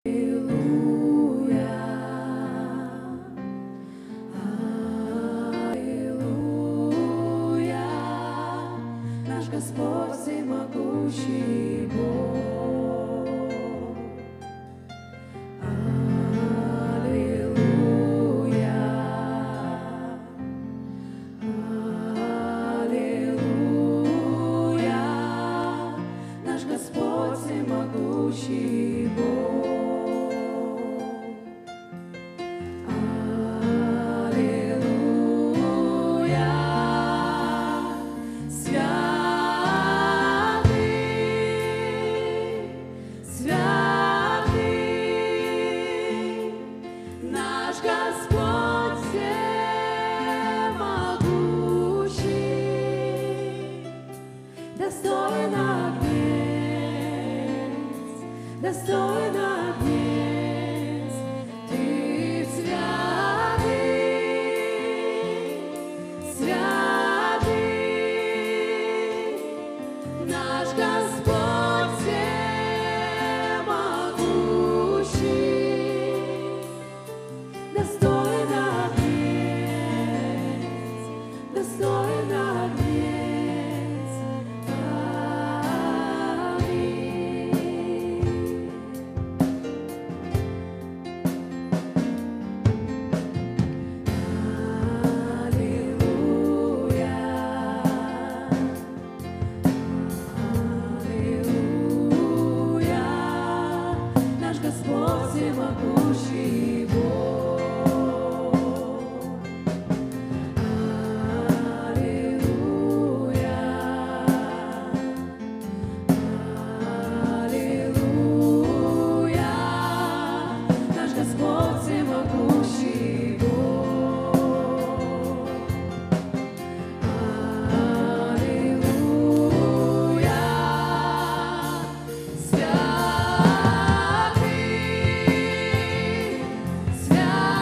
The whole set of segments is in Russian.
Господь всемогущий Бог. Аллилуйя, аллилуйя, наш Господь всемогущий Бог. Достойно вниз, достойно вниз, Ты святый, святый, наш Господь всемогущий, достойно вниз, достойно вниз. Господь всемогущий Бог. Аллилуйя, аллилуйя, наш Господь всемогущий Бог. Аллилуйя, святый, святый.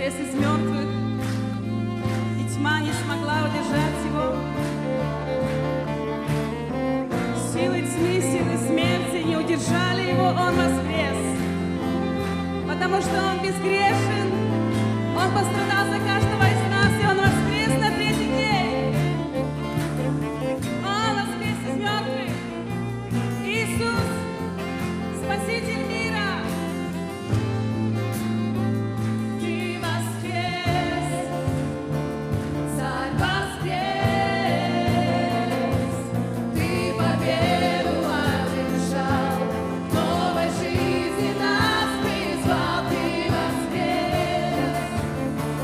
воскрес из мертвых, и тьма не смогла удержать его. Силы тьмы, силы смерти не удержали его, он воскрес. Потому что он безгрешен, он пострадал за каждого из нас, и он воскрес на третий день. Он воскрес из мертвых. Иисус, Спаситель мира. Ты воскрес, Царь воскрес, Ты победу одержал, новой жизни нас призвал. Ты воскрес,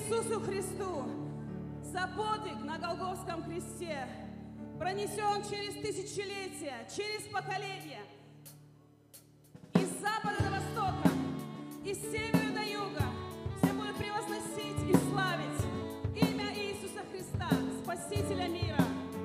Иисусу Христу за подвиг на Голгофском кресте, пронесен через тысячелетия, через поколения, из запада до востока, из севера до юга, все будут превозносить и славить имя Иисуса Христа, Спасителя мира.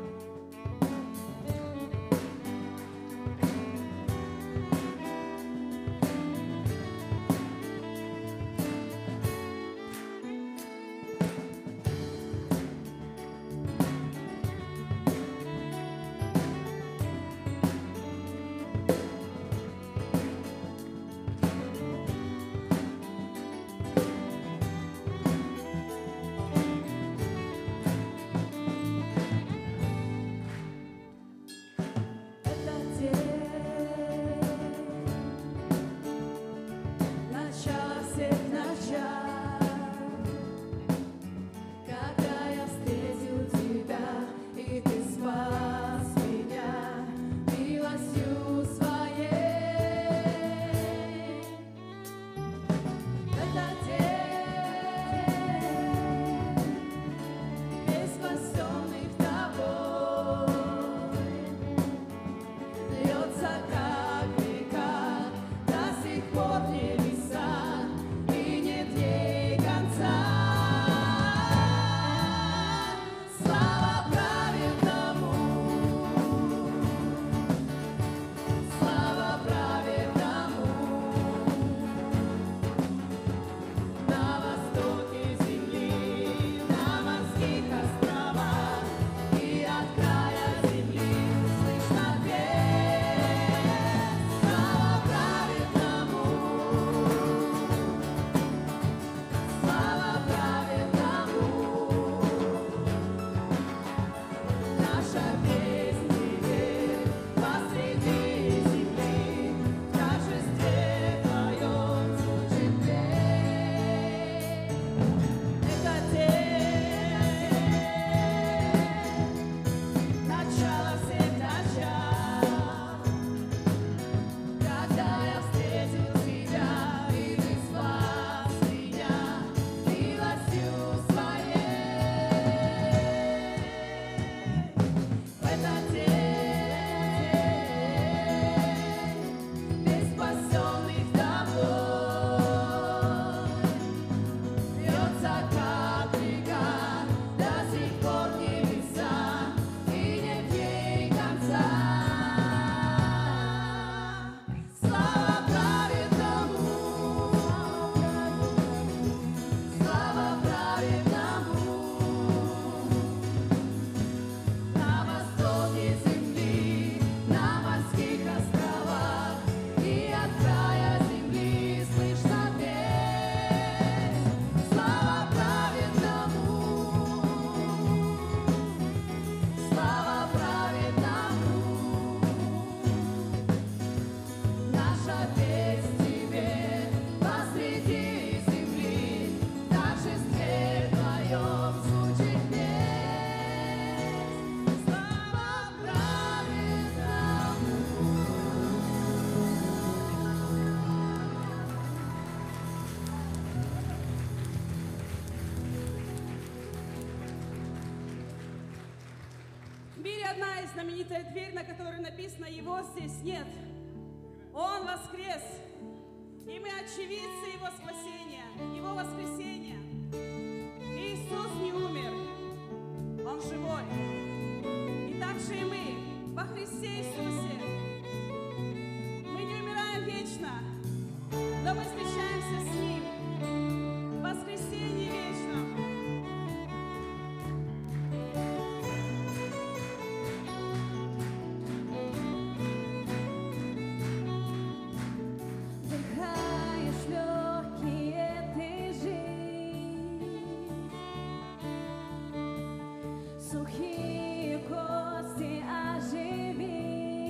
Одна и знаменитая дверь, на которой написано «Его здесь нет». Он воскрес, и мы очевидцы Его спасения, Его воскресения. Иисус не умер, Он живой. И так же и мы во Христе Иисусе. Мы не умираем вечно, но мы встречаемся с Ним в воскресении вечном. Сухие кости оживи.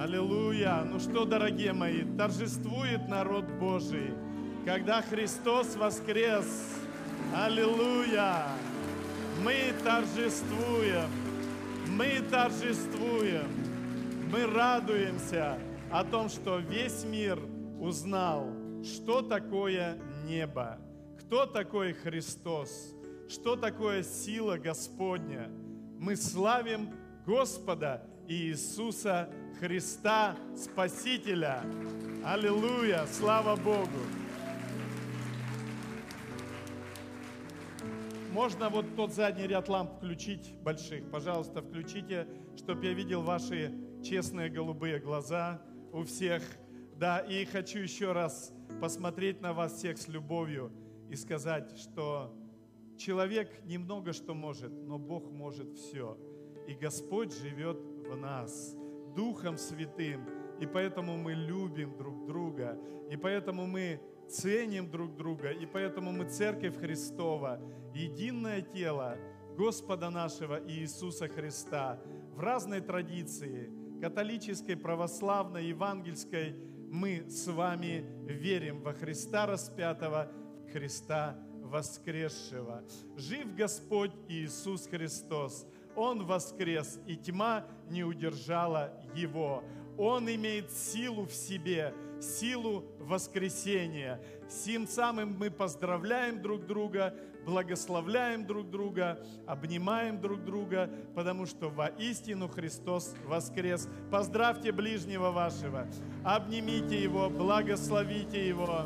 Аллилуйя! Ну что, дорогие мои, торжествует народ Божий, когда Христос воскрес. Аллилуйя! Мы торжествуем, мы торжествуем, мы радуемся о том, что весь мир узнал, что такое небо, кто такой Христос, что такое сила Господня. Мы славим Господа Иисуса Христа, Спасителя. Аллилуйя! Слава Богу! Можно вот тот задний ряд ламп включить, больших? Пожалуйста, включите, чтобы я видел ваши честные голубые глаза у всех. Да, и хочу еще раз посмотреть на вас всех с любовью и сказать, что человек немного что может, но Бог может все. И Господь живет в нас Духом Святым. И поэтому мы любим друг друга. И поэтому мы ценим друг друга. И поэтому мы Церковь Христова, единое тело Господа нашего Иисуса Христа. В разной традиции, католической, православной, евангельской, мы с вами верим во Христа распятого, Христа воскресшего. Жив Господь Иисус Христос. Он воскрес, и тьма не удержала Его. Он имеет силу в себе, силу воскресения. Тем самым мы поздравляем друг друга, благословляем друг друга, обнимаем друг друга, потому что воистину Христос воскрес. Поздравьте ближнего вашего, обнимите его, благословите его,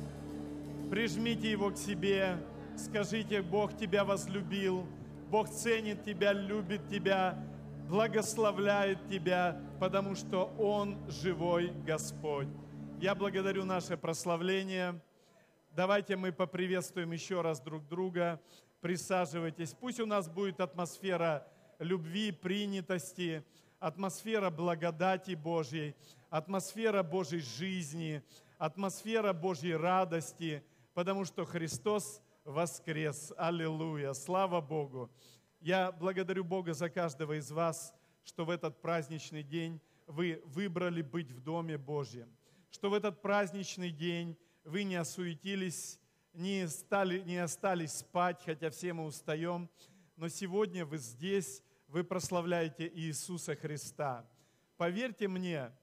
прижмите его к себе, скажите: Бог тебя возлюбил, Бог ценит тебя, любит тебя, благословляет тебя, потому что Он живой Господь. Я благодарю наше прославление. Давайте мы поприветствуем еще раз друг друга. Присаживайтесь. Пусть у нас будет атмосфера любви, принятости, атмосфера благодати Божьей, атмосфера Божьей жизни, атмосфера Божьей радости, потому что Христос воскрес. Аллилуйя! Слава Богу! Я благодарю Бога за каждого из вас, что в этот праздничный день вы выбрали быть в Доме Божьем, что в этот праздничный день вы не осуетились, не остались спать, хотя все мы устаем, но сегодня вы здесь, вы прославляете Иисуса Христа. Поверьте мне,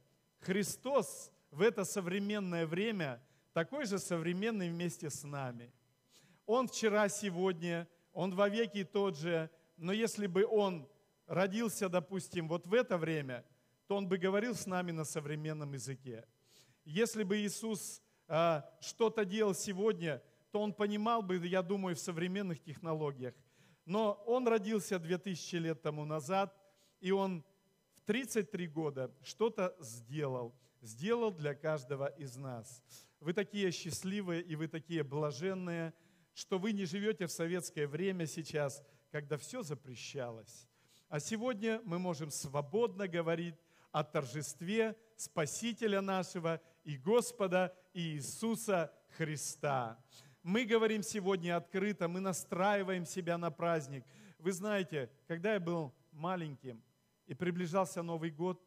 Христос в это современное время такой же современный вместе с нами. Он вчера, сегодня, Он вовеки тот же, но если бы Он родился, допустим, вот в это время, то Он бы говорил с нами на современном языке. Если бы Иисус что-то делал сегодня, то Он понимал бы, я думаю, в современных технологиях. Но Он родился 2000 лет тому назад, и Он в 33 года что-то сделал для каждого из нас. Вы такие счастливые и вы такие блаженные, что вы не живете в советское время сейчас, когда все запрещалось. А сегодня мы можем свободно говорить о торжестве Спасителя нашего и Господа Иисуса Христа. Мы говорим сегодня открыто, мы настраиваем себя на праздник. Вы знаете, когда я был маленьким и приближался Новый год,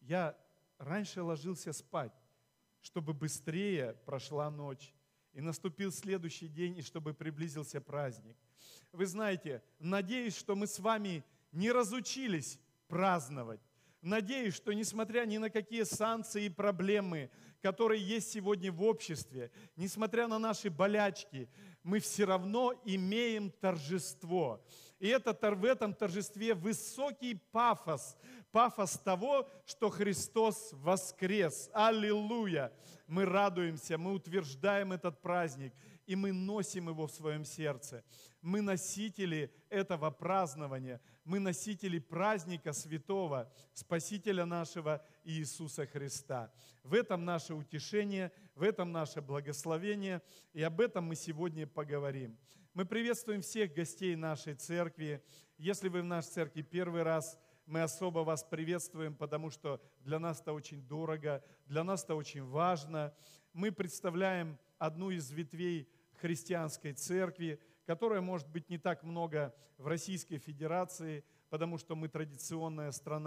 я раньше ложился спать, чтобы быстрее прошла ночь. И наступил следующий день, и чтобы приблизился праздник. Вы знаете, надеюсь, что мы с вами не разучились праздновать. Надеюсь, что несмотря ни на какие санкции и проблемы, которые есть сегодня в обществе, несмотря на наши болячки, мы все равно имеем торжество. И в этом торжестве высокий пафос того, что Христос воскрес. Аллилуйя! Мы радуемся, мы утверждаем этот праздник, и мы носим его в своем сердце. Мы носители этого празднования, мы носители праздника святого, Спасителя нашего Иисуса Христа. В этом наше утешение, в этом наше благословение, и об этом мы сегодня поговорим. Мы приветствуем всех гостей нашей церкви. Если вы в нашей церкви первый раз, мы особо вас приветствуем, потому что для нас это очень дорого, для нас это очень важно. Мы представляем одну из ветвей христианской церкви, которая, может быть, не так много в Российской Федерации, потому что мы традиционная страна,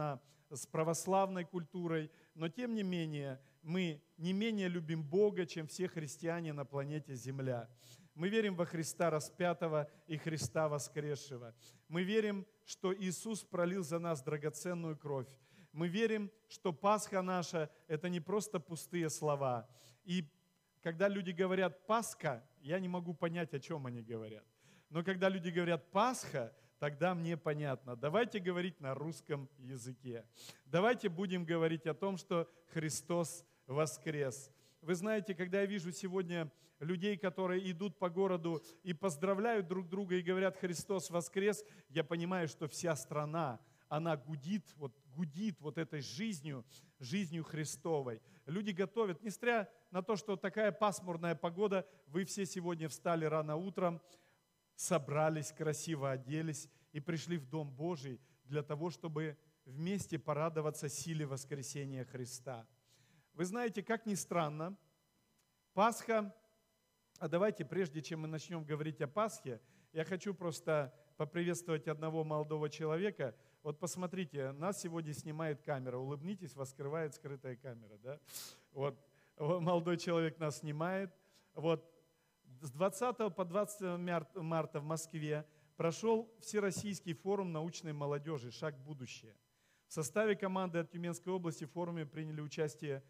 с православной культурой, но тем не менее мы не менее любим Бога, чем все христиане на планете Земля. Мы верим во Христа распятого и Христа воскресшего. Мы верим, что Иисус пролил за нас драгоценную кровь. Мы верим, что Пасха наша – это не просто пустые слова. И когда люди говорят «Пасха», я не могу понять, о чем они говорят. Но когда люди говорят «Пасха», тогда мне понятно. Давайте говорить на русском языке. Давайте будем говорить о том, что Христос воскрес. Вы знаете, когда я вижу сегодня людей, которые идут по городу и поздравляют друг друга и говорят «Христос воскрес», я понимаю, что вся страна, она гудит вот этой жизнью Христовой. Люди готовят, несмотря на то, что такая пасмурная погода, вы все сегодня встали рано утром, собрались, красиво оделись и пришли в Дом Божий для того, чтобы вместе порадоваться силе воскресения Христа. Вы знаете, как ни странно, Пасха, а давайте, прежде чем мы начнем говорить о Пасхе, я хочу просто поприветствовать одного молодого человека. Вот посмотрите, нас сегодня снимает камера, улыбнитесь, вас скрывает скрытая камера, да? Вот молодой человек нас снимает. Вот с 20 по 20 марта в Москве прошел Всероссийский форум научной молодежи «Шаг в будущее». В составе команды от Тюменской области в форуме приняли участие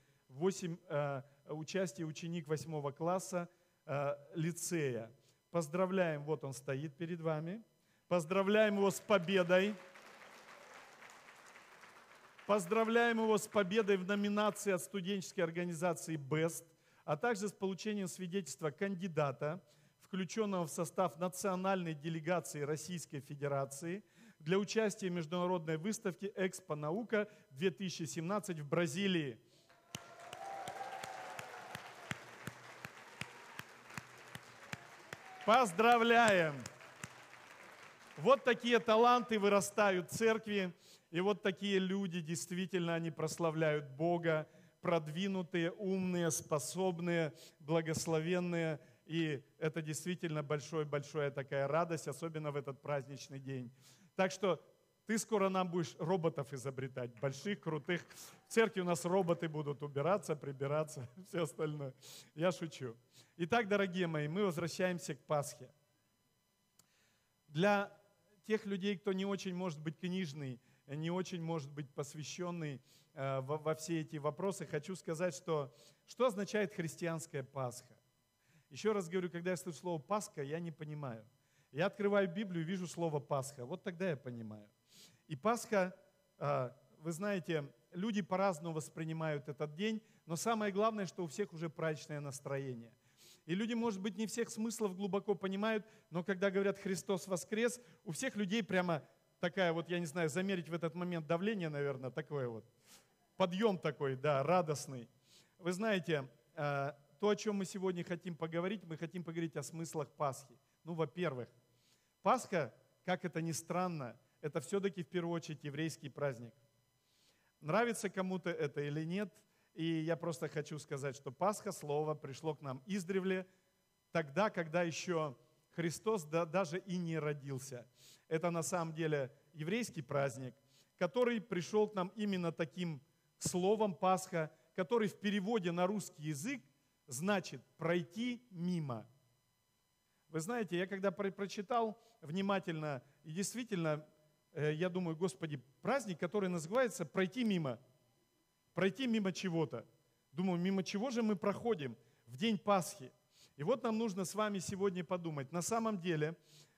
ученик 8 класса лицея. Поздравляем, вот он стоит перед вами. Поздравляем его с победой. Поздравляем его с победой в номинации от студенческой организации «Best», а также с получением свидетельства кандидата, включенного в состав национальной делегации Российской Федерации для участия в международной выставке «Экспо Наука-2017» в Бразилии. Поздравляем! Вот такие таланты вырастают в церкви, и вот такие люди, действительно, они прославляют Бога, продвинутые, умные, способные, благословенные. И это действительно большая такая радость, особенно в этот праздничный день. Так что ты скоро нам будешь роботов изобретать, больших, крутых. В церкви у нас роботы будут убираться, прибираться, все остальное. Я шучу. Итак, дорогие мои, мы возвращаемся к Пасхе. Для тех людей, кто не очень может быть книжный, не очень может быть посвященный во все эти вопросы, хочу сказать, что означает христианская Пасха. Еще раз говорю, когда я слышу слово «Пасха», я не понимаю. Я открываю Библию и вижу слово «Пасха». Вот тогда я понимаю. И Пасха, вы знаете, люди по-разному воспринимают этот день, но самое главное, что у всех уже праздничное настроение. И люди, может быть, не всех смыслов глубоко понимают, но когда говорят «Христос воскрес», у всех людей прямо такая вот, я не знаю, замерить в этот момент давление, наверное, такое вот. Подъем такой, да, радостный. Вы знаете, то, о чем мы сегодня хотим поговорить, мы хотим поговорить о смыслах Пасхи. Ну, во-первых, Пасха, как это ни странно, это все-таки в первую очередь еврейский праздник. Нравится кому-то это или нет, и я просто хочу сказать, что Пасха, слово, пришло к нам издревле, тогда, когда еще Христос даже и не родился. Это на самом деле еврейский праздник, который пришел к нам именно таким словом Пасха, который в переводе на русский язык значит «пройти мимо». Вы знаете, я когда прочитал внимательно, и действительно, я думаю, Господи, праздник, который называется «пройти мимо». Пройти мимо чего-то. Думаю, мимо чего же мы проходим в день Пасхи? И вот нам нужно с вами сегодня подумать. На самом деле,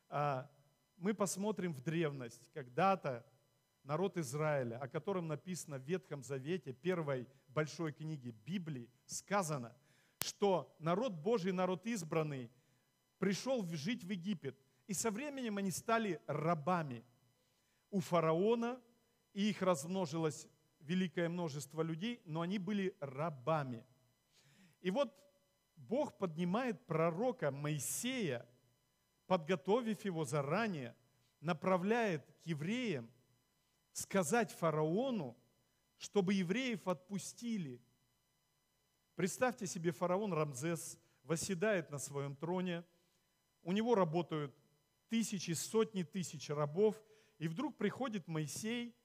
мы посмотрим в древность. Когда-то народ Израиля, о котором написано в Ветхом Завете, первой большой книге Библии, сказано, что народ Божий, народ избранный, пришел жить в Египет. И со временем они стали рабами у фараона, и их размножилось великое множество людей, но они были рабами. И вот Бог поднимает пророка Моисея, подготовив его заранее, направляет к евреям сказать фараону, чтобы евреев отпустили. Представьте себе, фараон Рамзес восседает на своем троне, у него работают тысячи, сотни тысяч рабов, и вдруг приходит Моисей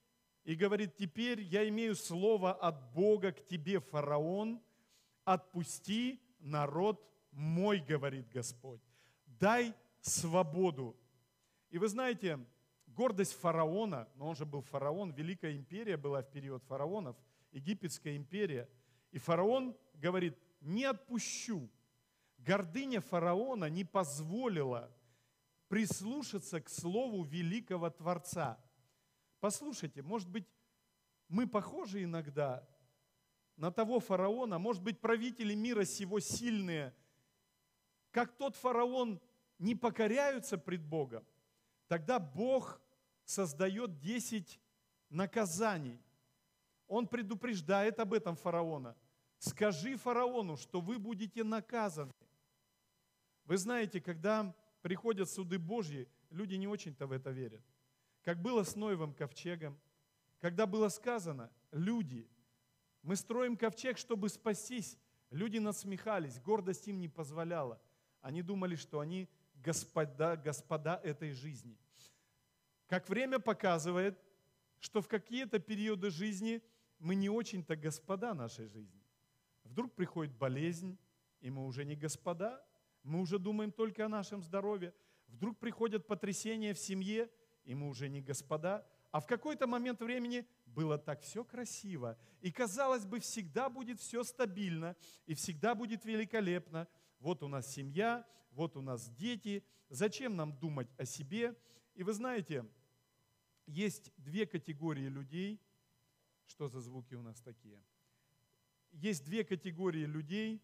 и говорит: теперь я имею слово от Бога к тебе, фараон, отпусти народ мой, говорит Господь, дай свободу. И вы знаете, гордость фараона, но он же был фараон, Великая империя была в период фараонов, Египетская империя. И фараон говорит: не отпущу. Гордыня фараона не позволила прислушаться к слову великого Творца. Послушайте, может быть, мы похожи иногда на того фараона, может быть, правители мира сего сильные, как тот фараон, не покоряются пред Богом, тогда Бог создает 10 наказаний. Он предупреждает об этом фараона. Скажи фараону, что вы будете наказаны. Вы знаете, когда приходят суды Божьи, люди не очень-то в это верят. Как было с Ноевым ковчегом, когда было сказано: люди, мы строим ковчег, чтобы спастись. Люди насмехались, гордость им не позволяла. Они думали, что они господа этой жизни. Как время показывает, что в какие-то периоды жизни мы не очень-то господа нашей жизни. Вдруг приходит болезнь, и мы уже не господа, мы уже думаем только о нашем здоровье. Вдруг приходят потрясения в семье, и мы уже не господа. А в какой-то момент времени было так все красиво, и казалось бы, всегда будет все стабильно, и всегда будет великолепно. Вот у нас семья, вот у нас дети. Зачем нам думать о себе? И вы знаете, есть две категории людей. Что за звуки у нас такие? Есть две категории людей.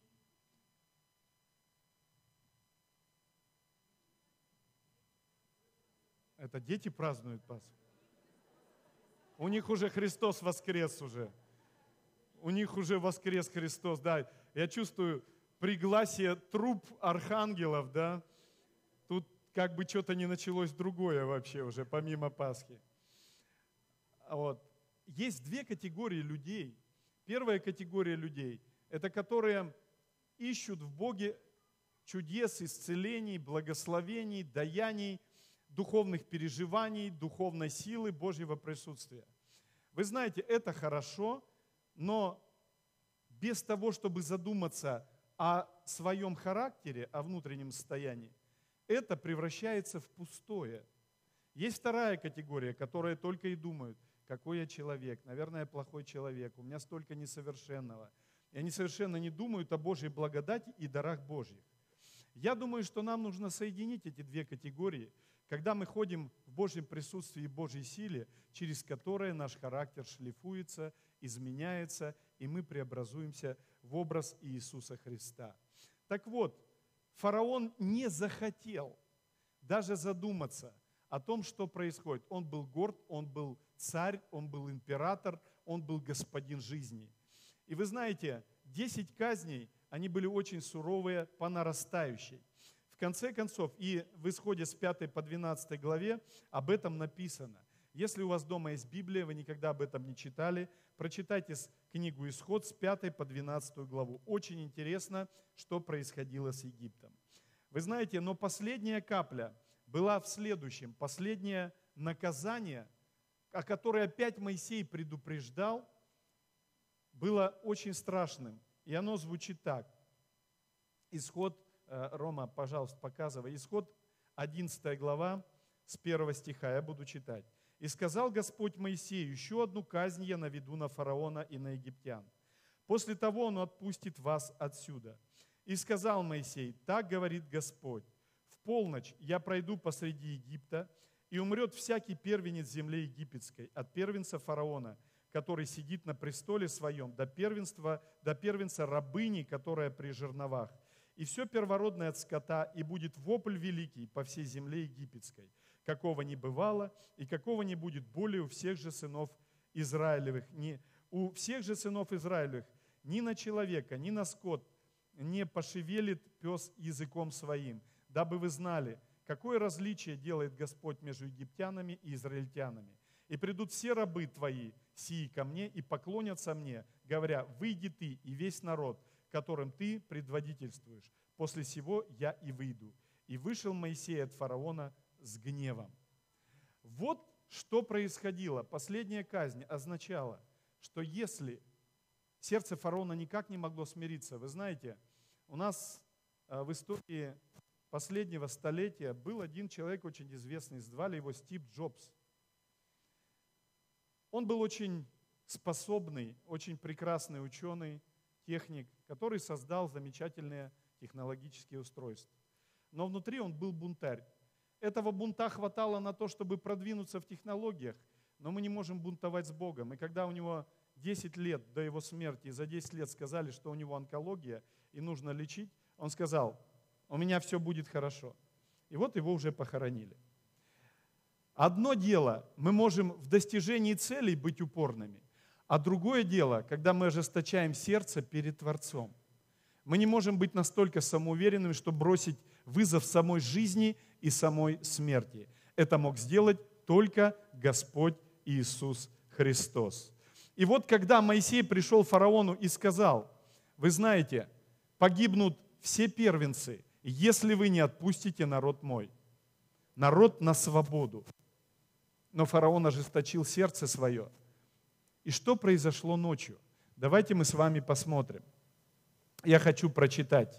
Это дети празднуют Пасху. У них уже Христос воскрес уже. У них уже воскрес Христос. Да, я чувствую пригласие труп архангелов, да. Тут как бы что-то не началось другое вообще уже, помимо Пасхи. Вот. Есть две категории людей. Первая категория людей – это которые ищут в Боге чудес, исцелений, благословений, даяний, духовных переживаний, духовной силы, Божьего присутствия. Вы знаете, это хорошо, но без того, чтобы задуматься о своем характере, о внутреннем состоянии, это превращается в пустое. Есть вторая категория, которая только и думают: какой я человек, наверное, я плохой человек, у меня столько несовершенного. И они совершенно не думают о Божьей благодати и дарах Божьих. Я думаю, что нам нужно соединить эти две категории, когда мы ходим в Божьем присутствии и Божьей силе, через которое наш характер шлифуется, изменяется, и мы преобразуемся в образ Иисуса Христа. Так вот, фараон не захотел даже задуматься о том, что происходит. Он был горд, он был царь, он был император, он был господин жизни. И вы знаете, 10 казней, они были очень суровые по нарастающей. В конце концов, и в Исходе с 5 по 12 главе об этом написано. Если у вас дома есть Библия, вы никогда об этом не читали, прочитайте книгу Исход с 5 по 12 главу. Очень интересно, что происходило с Египтом. Вы знаете, но последняя капля была в следующем. Последнее наказание, о котором опять Моисей предупреждал, было очень страшным. И оно звучит так. Исход, Рома, пожалуйста, показывай. Исход 11 глава с 1 стиха, я буду читать. «И сказал Господь Моисею: еще одну казнь я наведу на фараона и на египтян. После того он отпустит вас отсюда. И сказал Моисей: так говорит Господь: в полночь я пройду посреди Египта, и умрет всякий первенец земли египетской, от первенца фараона, который сидит на престоле своем, до первенца рабыни, которая при жерновах, и все первородное от скота, и будет вопль великий по всей земле египетской, какого не бывало, и какого не будет более у всех же сынов Израилевых. У всех же сынов Израилевых ни на человека, ни на скот не пошевелит пес языком своим, дабы вы знали, какое различие делает Господь между египтянами и израильтянами. И придут все рабы твои, сии ко мне, и поклонятся мне, говоря: выйди ты и весь народ, которым ты предводительствуешь. После сего я и выйду. И вышел Моисей от фараона с гневом». Вот что происходило? Последняя казнь означала, что если сердце фараона никак не могло смириться, вы знаете, у нас в истории последнего столетия был один человек очень известный, звали его Стив Джобс. Он был очень способный, очень прекрасный ученый, техник, который создал замечательные технологические устройства. Но внутри он был бунтарь. Этого бунта хватало на то, чтобы продвинуться в технологиях, но мы не можем бунтовать с Богом. И когда у него 10 лет до его смерти, и за 10 лет сказали, что у него онкология и нужно лечить, он сказал: у меня все будет хорошо. И вот его уже похоронили. Одно дело, мы можем в достижении целей быть упорными, а другое дело, когда мы ожесточаем сердце перед Творцом. Мы не можем быть настолько самоуверенными, чтобы бросить вызов самой жизни и самой смерти. Это мог сделать только Господь Иисус Христос. И вот когда Моисей пришел к фараону и сказал: вы знаете, погибнут все первенцы, если вы не отпустите народ мой. Народ на свободу. Но фараон ожесточил сердце свое. И что произошло ночью? Давайте мы с вами посмотрим. Я хочу прочитать.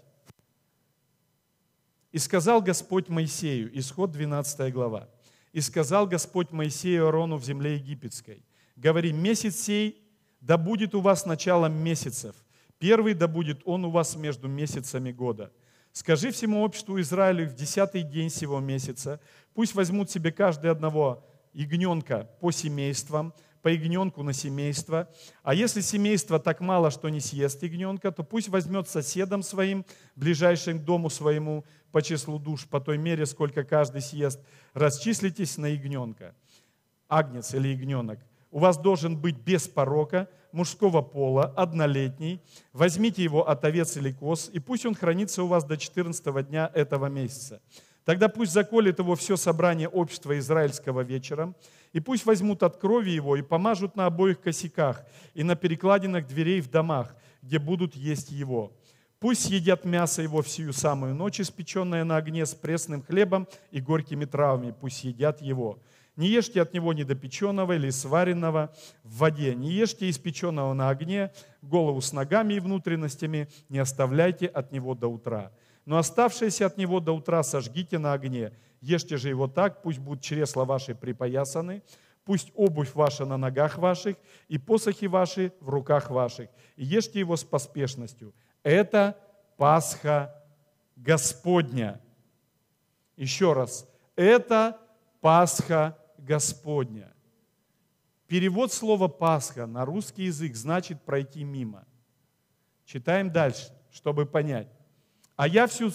«И сказал Господь Моисею», Исход 12 глава, «И сказал Господь Моисею и Аарону в земле египетской, говори, месяц сей да будет у вас началом месяцев, первый да будет он у вас между месяцами года. Скажи всему обществу Израилю в 10-й день сего месяца, пусть возьмут себе каждый одного ягненка по семействам, по ягненку на семейство. А если семейство так мало, что не съест ягненка, то пусть возьмет соседом своим, ближайшим к дому своему, по числу душ, по той мере, сколько каждый съест. Расчислитесь на ягненка». Агнец или ягненок у вас должен быть без порока, мужского пола, однолетний. Возьмите его от овец или коз, и пусть он хранится у вас до 14-го дня этого месяца. Тогда пусть заколет его все собрание общества израильского вечером, и пусть возьмут от крови его и помажут на обоих косяках и на перекладинах дверей в домах, где будут есть его. Пусть съедят мясо его в сию самую ночь, испеченное на огне с пресным хлебом и горькими травами, пусть едят его. Не ешьте от него недопеченного или сваренного в воде, не ешьте испеченного на огне, голову с ногами и внутренностями не оставляйте от него до утра. Но оставшееся от него до утра сожгите на огне. Ешьте же его так, пусть будут чресла ваши припоясаны, пусть обувь ваша на ногах ваших, и посохи ваши в руках ваших. И ешьте его с поспешностью. Это Пасха Господня. Еще раз. Это Пасха Господня. Перевод слова «Пасха» на русский язык значит «пройти мимо». Читаем дальше, чтобы понять. «А я всю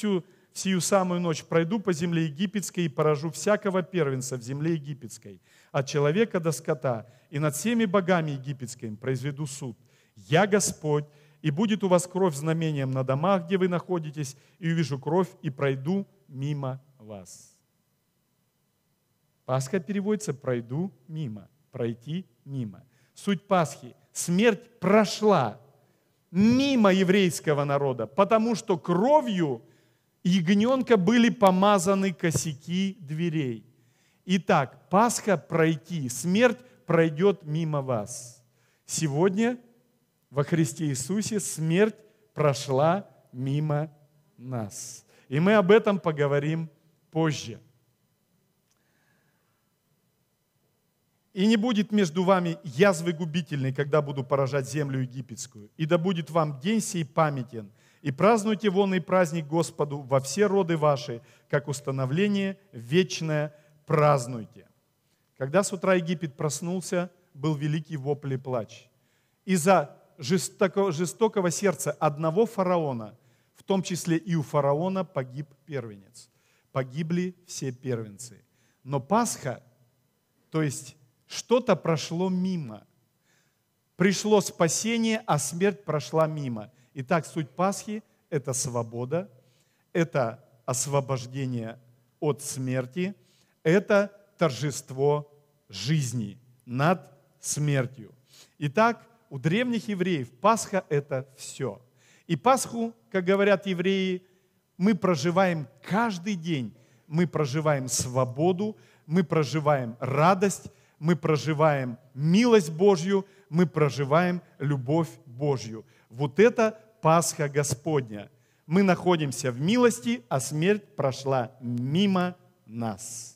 сию самую ночь пройду по земле египетской и поражу всякого первенца в земле египетской, от человека до скота, и над всеми богами египетскими произведу суд. Я Господь, и будет у вас кровь знамением на домах, где вы находитесь, и увижу кровь, и пройду мимо вас». Пасха переводится «пройду мимо», «пройти мимо». Суть Пасхи – смерть прошла мимо еврейского народа, потому что кровью ягненка были помазаны косяки дверей. Итак, Пасха пройти, смерть пройдет мимо вас. Сегодня во Христе Иисусе смерть прошла мимо нас. И мы об этом поговорим позже. «И не будет между вами язвы губительной, когда буду поражать землю египетскую. И да будет вам день сей памятен. И празднуйте вонный праздник Господу во все роды ваши, как установление вечное празднуйте». Когда с утра Египет проснулся, был великий вопль и плач. Из-за жестокого сердца одного фараона, в том числе и у фараона, погиб первенец. Погибли все первенцы. Но Пасха, то есть что-то прошло мимо. Пришло спасение, а смерть прошла мимо. Итак, суть Пасхи – это свобода, это освобождение от смерти, это торжество жизни над смертью. Итак, у древних евреев Пасха – это все. И Пасху, как говорят евреи, мы проживаем каждый день. Мы проживаем свободу, мы проживаем радость, мы проживаем милость Божью, мы проживаем любовь Божью. Вот это Пасха Господня. Мы находимся в милости, а смерть прошла мимо нас.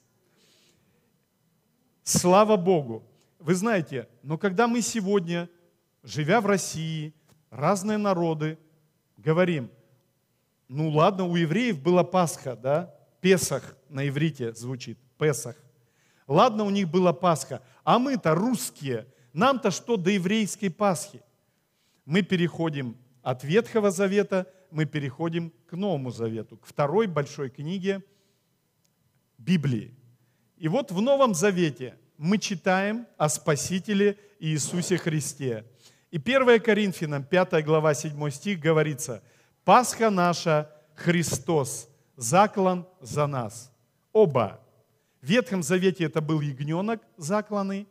Слава Богу! Вы знаете, но когда мы сегодня, живя в России, разные народы, говорим, ну ладно, у евреев была Пасха, да? Песах на иврите звучит, Песах. Ладно, у них была Пасха, а мы-то русские, нам-то что до еврейской Пасхи? Мы переходим от Ветхого Завета, мы переходим к Новому Завету, к второй большой книге Библии. И вот в Новом Завете мы читаем о Спасителе Иисусе Христе. И 1 Коринфянам, 5 глава, 7 стих говорится, «Пасха наша, Христос, заклан за нас». Оба. В Ветхом Завете это был ягненок закланный.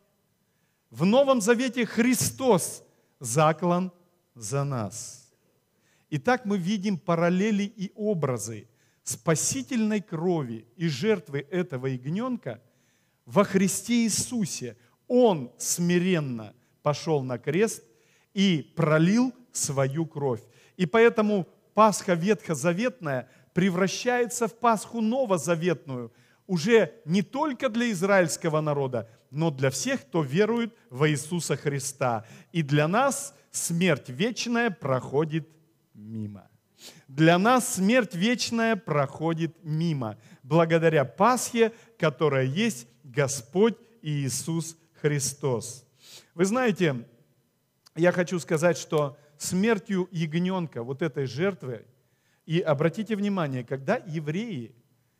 В Новом Завете Христос заклан за нас. Итак, мы видим параллели и образы спасительной крови и жертвы этого ягненка во Христе Иисусе. Он смиренно пошел на крест и пролил свою кровь. И поэтому Пасха ветхозаветная превращается в Пасху новозаветную, уже не только для израильского народа, но для всех, кто верует во Иисуса Христа. И для нас смерть вечная проходит мимо. Для нас смерть вечная проходит мимо, благодаря Пасхе, которая есть Господь Иисус Христос. Вы знаете, я хочу сказать, что смертью ягненка, вот этой жертвы, и обратите внимание, когда евреи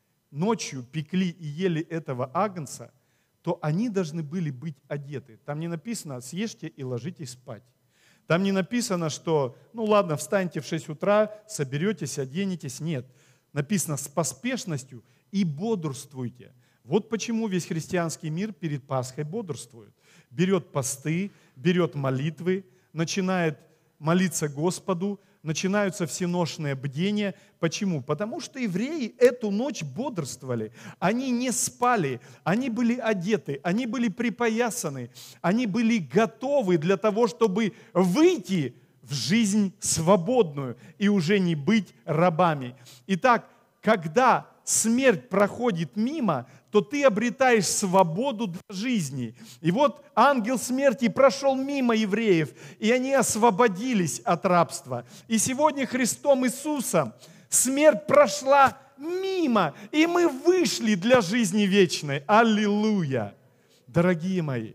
ночью пекли и ели этого агнца, то они должны были быть одеты. Там не написано «съешьте и ложитесь спать». Там не написано, что, ну ладно, встаньте в 6 утра, соберетесь, оденетесь. Нет. Написано с поспешностью и бодрствуйте. Вот почему весь христианский мир перед Пасхой бодрствует. Берет посты, берет молитвы, начинает молиться Господу, начинаются всеношные бдения. Почему? Потому что евреи эту ночь бодрствовали. Они не спали, они были одеты, они были припоясаны, они были готовы для того, чтобы выйти в жизнь свободную и уже не быть рабами. Итак, когда смерть проходит мимо, то ты обретаешь свободу для жизни. И вот ангел смерти прошел мимо евреев, и они освободились от рабства. И сегодня Христом Иисусом смерть прошла мимо, и мы вышли для жизни вечной. Аллилуйя! Дорогие мои,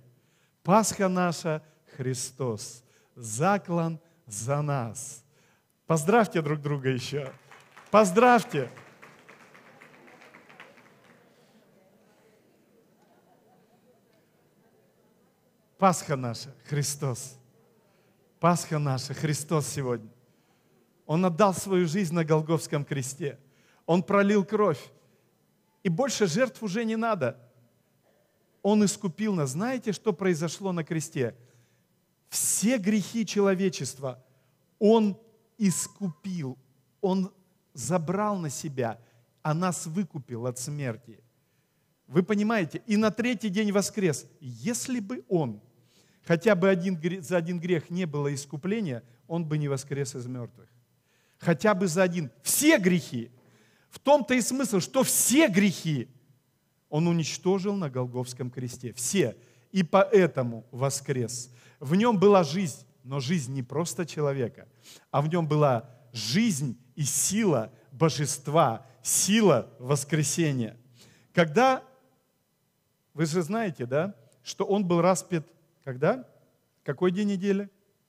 Пасха наша Христос, заклан за нас. Поздравьте друг друга еще. Поздравьте! Пасха наша, Христос. Пасха наша, Христос сегодня. Он отдал свою жизнь на Голгофском кресте. Он пролил кровь. И больше жертв уже не надо. Он искупил нас. Знаете, что произошло на кресте? Все грехи человечества Он искупил. Он забрал на себя, а нас выкупил от смерти. Вы понимаете? И на третий день воскрес. Если бы Он хотя бы за один грех не было искупления, Он бы не воскрес из мертвых. Хотя бы за один. Все грехи. В том-то и смысл, что все грехи Он уничтожил на Голгофском кресте. Все. И поэтому воскрес. В Нем была жизнь, но жизнь не просто человека, а в Нем была жизнь и сила божества, сила воскресения. Когда, вы же знаете, да, что Он был распят, когда? Какой день недели?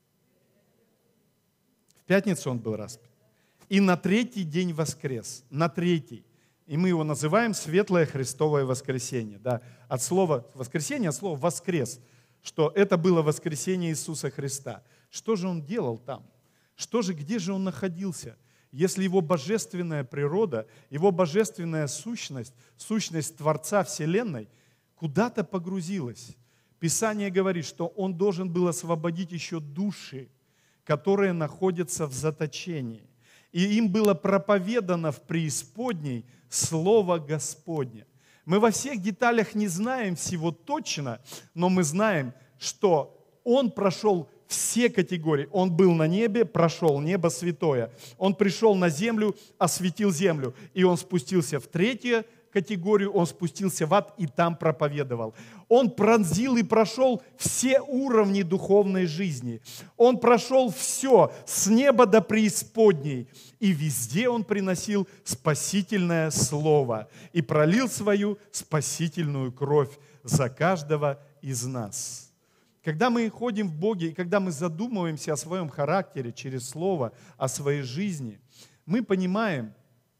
В пятницу Он был распят. И на третий день воскрес. На третий. И мы его называем Светлое Христовое воскресение. Да? От слова воскресение, от слова воскрес. Что это было воскресение Иисуса Христа. Что же Он делал там? Где же Он находился? Если Его божественная природа, Его божественная сущность, сущность Творца Вселенной куда-то погрузилась. Писание говорит, что Он должен был освободить еще души, которые находятся в заточении. И им было проповедано в преисподней Слово Господне. Мы во всех деталях не знаем всего точно, но мы знаем, что Он прошел все категории. Он был на небе, прошел небо святое. Он пришел на землю, осветил землю. И Он спустился в третью категорию, Он спустился в ад и там проповедовал. Он пронзил и прошел все уровни духовной жизни. Он прошел все, с неба до преисподней. И везде Он приносил спасительное слово и пролил свою спасительную кровь за каждого из нас. Когда мы ходим в Боге, и когда мы задумываемся о своем характере через Слово, о своей жизни, мы понимаем,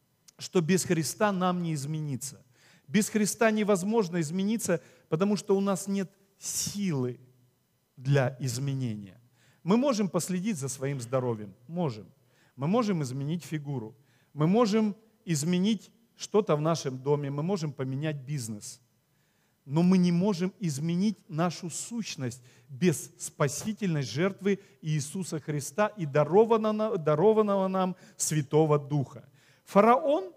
что без Христа нам не измениться. Без Христа невозможно измениться, потому что у нас нет силы для изменения. Мы можем последить за своим здоровьем, можем. Мы можем изменить фигуру, мы можем изменить что-то в нашем доме, мы можем поменять бизнес. Но мы не можем изменить нашу сущность без спасительной жертвы Иисуса Христа и дарованного нам Святого Духа. Фараон,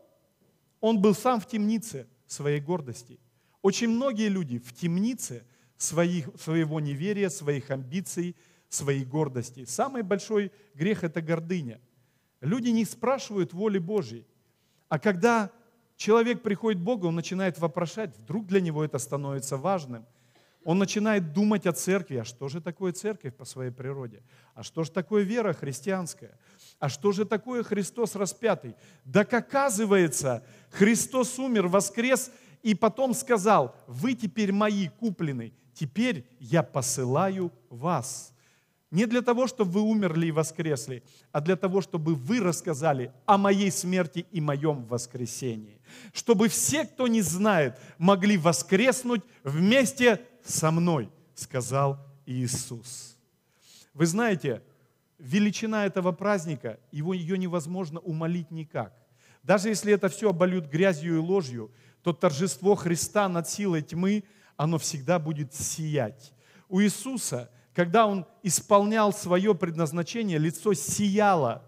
он был сам в темнице своей гордости. Очень многие люди в темнице своего неверия, своих амбиций, своей гордости. Самый большой грех – это гордыня. Люди не спрашивают воли Божьей. А когда человек приходит к Богу, он начинает вопрошать, вдруг для него это становится важным. Он начинает думать о церкви. А что же такое церковь по своей природе? А что же такое вера христианская? А что же такое Христос распятый? Так оказывается, Христос умер, воскрес и потом сказал: вы теперь мои куплены, теперь я посылаю вас. Не для того, чтобы вы умерли и воскресли, а для того, чтобы вы рассказали о моей смерти и моем воскресении. Чтобы все, кто не знает, могли воскреснуть вместе со мной, сказал Иисус. Вы знаете, величина этого праздника, ее невозможно умалить никак. Даже если это все обольют грязью и ложью, то торжество Христа над силой тьмы, оно всегда будет сиять. У Иисуса, когда Он исполнял свое предназначение, лицо сияло.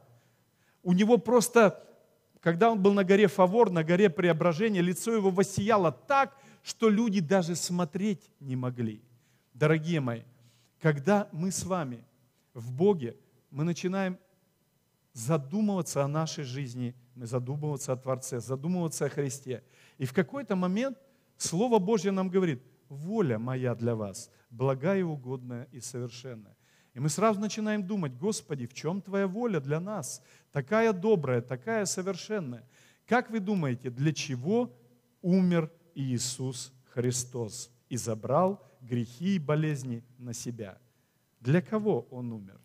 У Него просто, когда Он был на горе Фавор, на горе Преображения, лицо Его воссияло так, что люди даже смотреть не могли. Дорогие мои, когда мы с вами в Боге, мы начинаем задумываться о нашей жизни, мы задумываться о Творце, задумываться о Христе. И в какой-то момент Слово Божье нам говорит: воля моя для вас, благая, угодная и совершенная. И мы сразу начинаем думать: Господи, в чем Твоя воля для нас? Такая добрая, такая совершенная. Как вы думаете, для чего умер Иисус Христос и забрал грехи и болезни на себя? Для кого Он умер?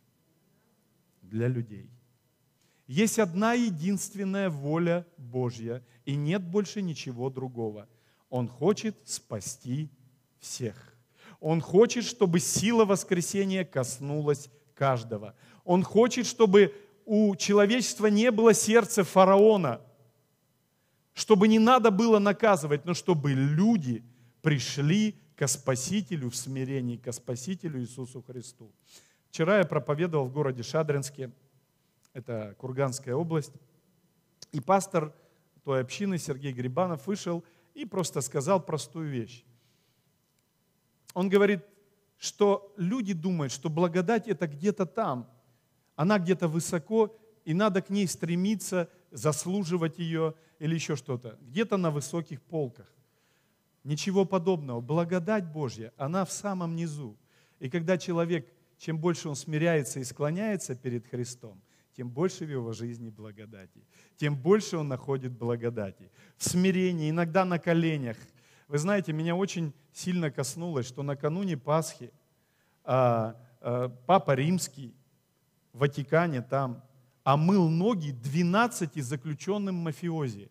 Для людей. Есть одна единственная воля Божья, и нет больше ничего другого. Он хочет спасти всех. Он хочет, чтобы сила воскресения коснулась каждого. Он хочет, чтобы у человечества не было сердца фараона, чтобы не надо было наказывать, но чтобы люди пришли ко Спасителю в смирении, ко Спасителю Иисусу Христу. Вчера я проповедовал в городе Шадринске, это Курганская область, и пастор той общины Сергей Грибанов вышел и просто сказал простую вещь. Он говорит, что люди думают, что благодать это где-то там, она где-то высоко, и надо к ней стремиться, заслуживать ее или еще что-то, где-то на высоких полках. Ничего подобного. Благодать Божья, она в самом низу. И когда человек, чем больше он смиряется и склоняется перед Христом, тем больше в его жизни благодати, тем больше он находит благодати. В смирении, иногда на коленях. Вы знаете, меня очень сильно коснулось, что накануне Пасхи Папа Римский в Ватикане там омыл ноги 12 заключенным мафиози.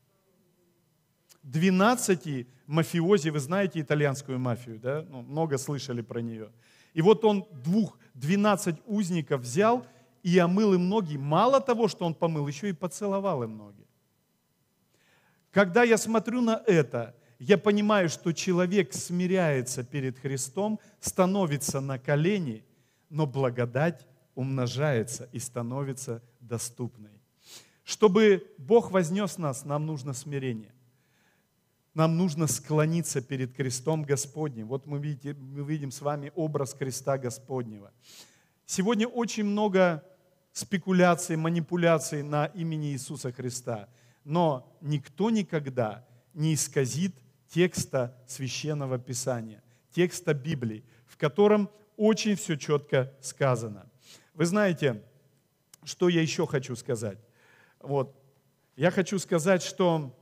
12 мафиози, вы знаете итальянскую мафию, да? Ну, много слышали про нее. И вот он 12 узников взял и омыл им ноги. Мало того, что он помыл, еще и поцеловал им ноги. Когда я смотрю на это, я понимаю, что человек смиряется перед Христом, становится на колени, но благодать умножается и становится доступной. Чтобы Бог вознес нас, нам нужно смирение. нам нужно склониться перед крестом Господним. Вот мы видим с вами образ креста Господнего. Сегодня очень много спекуляций, манипуляций на имени Иисуса Христа, но никто никогда не исказит текста Священного Писания, текста Библии, в котором очень все четко сказано. Вы знаете, что я еще хочу сказать? Вот. Я хочу сказать, что,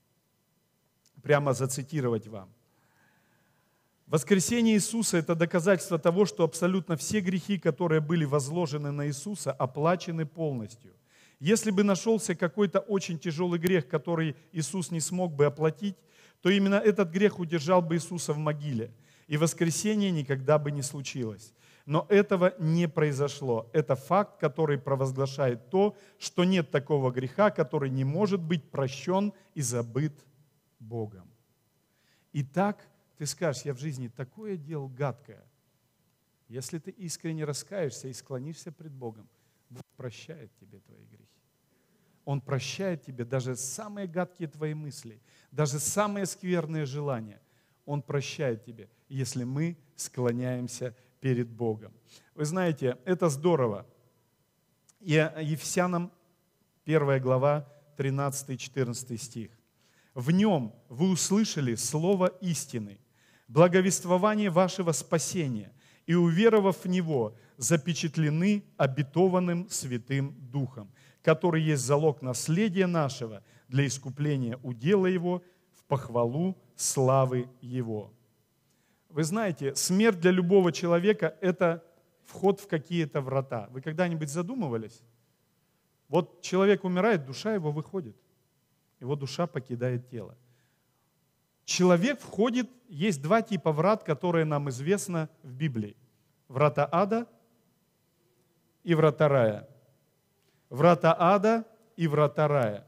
прямо зацитировать вам. Воскресение Иисуса – это доказательство того, что абсолютно все грехи, которые были возложены на Иисуса, оплачены полностью. Если бы нашелся какой-то очень тяжелый грех, который Иисус не смог бы оплатить, то именно этот грех удержал бы Иисуса в могиле, и воскресение никогда бы не случилось. Но этого не произошло. Это факт, который провозглашает то, что нет такого греха, который не может быть прощен и забыт Богом. Итак, ты скажешь: я в жизни такое делал гадкое. Если ты искренне раскаешься и склонишься пред Богом, Бог прощает тебе твои грехи. Он прощает тебе даже самые гадкие твои мысли, даже самые скверные желания. Он прощает тебе, если мы склоняемся перед Богом. Вы знаете, это здорово. И Ефесянам 1 глава, 13-14 стих. В нем вы услышали слово истины, благовествование вашего спасения, и, уверовав в него, запечатлены обетованным Святым Духом, который есть залог наследия нашего для искупления удела его в похвалу славы его. Вы знаете, смерть для любого человека – это вход в какие-то врата. Вы когда-нибудь задумывались? Вот человек умирает, душа его выходит. Его душа покидает тело. Человек входит, есть два типа врат, которые нам известны в Библии. Врата ада и врата рая. Врата ада и врата рая.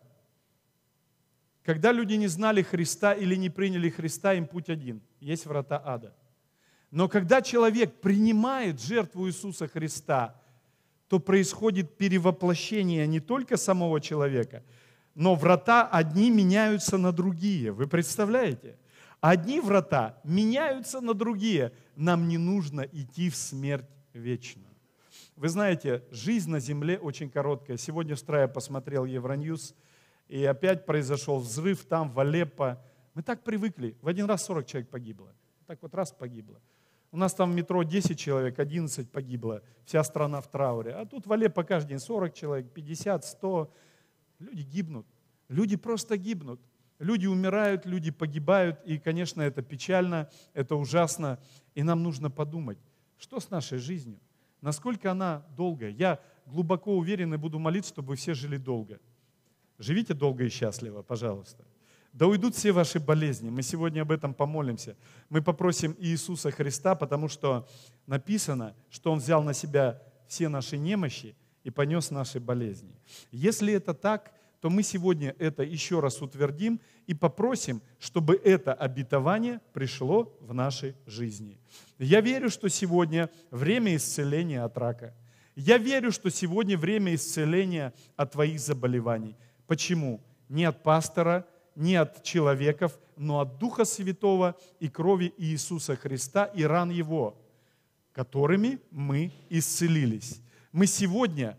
Когда люди не знали Христа или не приняли Христа, им путь один. Есть врата ада. Но когда человек принимает жертву Иисуса Христа, то происходит перевоплощение не только самого человека, но врата одни меняются на другие. Вы представляете? Одни врата меняются на другие. Нам не нужно идти в смерть вечную. Вы знаете, жизнь на земле очень короткая. Сегодня с утра я посмотрел Евроньюз, и опять произошел взрыв там, в Алеппо. Мы так привыкли. В один раз 40 человек погибло. Так вот раз погибло. У нас там в метро 10 человек, 11 погибло. Вся страна в трауре. А тут в Алеппо каждый день 40 человек, 50, 100. Люди гибнут. Люди просто гибнут. Люди умирают, люди погибают. И, конечно, это печально, это ужасно. И нам нужно подумать, что с нашей жизнью? Насколько она долгая? Я глубоко уверен и буду молиться, чтобы вы все жили долго. Живите долго и счастливо, пожалуйста. Да уйдут все ваши болезни. Мы сегодня об этом помолимся. Мы попросим Иисуса Христа, потому что написано, что Он взял на себя все наши немощи и понес наши болезни. Если это так, то мы сегодня это еще раз утвердим и попросим, чтобы это обетование пришло в нашей жизни. Я верю, что сегодня время исцеления от рака. Я верю, что сегодня время исцеления от твоих заболеваний. Почему? Не от пастора, не от человеков, но от Духа Святого и крови Иисуса Христа и ран Его, которыми мы исцелились. Мы сегодня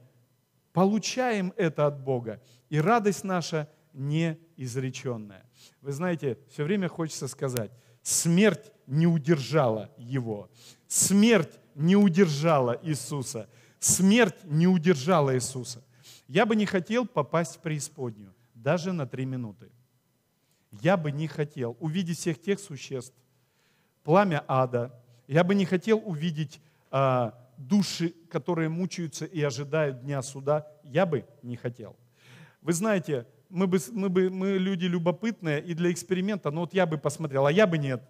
получаем это от Бога, и радость наша неизреченная. Вы знаете, все время хочется сказать, смерть не удержала Его, смерть не удержала Иисуса, смерть не удержала Иисуса. Я бы не хотел попасть в преисподнюю, даже на 3 минуты. Я бы не хотел увидеть всех тех существ, пламя ада. Я бы не хотел увидеть души, которые мучаются и ожидают дня суда. Я бы не хотел. Вы знаете, мы люди любопытные и для эксперимента, но вот я бы посмотрел, а я бы нет.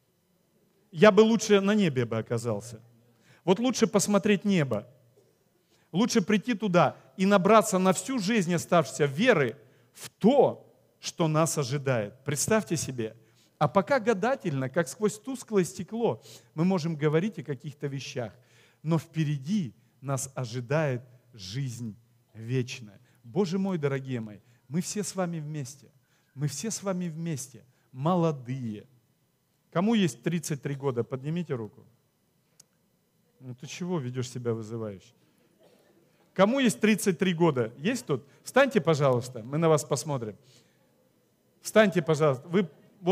Я бы лучше на небе бы оказался. Вот лучше посмотреть небо. Лучше прийти туда и набраться на всю жизнь оставшейся веры в то, что нас ожидает. Представьте себе. А пока гадательно, как сквозь тусклое стекло, мы можем говорить о каких-то вещах. Но впереди нас ожидает жизнь вечная. Боже мой, дорогие мои, мы все с вами вместе. Мы все с вами вместе. молодые. Кому есть 33 года, поднимите руку. Ну ты чего ведешь себя вызывающе? Кому есть 33 года? Есть тут? Встаньте, пожалуйста, мы на вас посмотрим. Встаньте, пожалуйста. Вы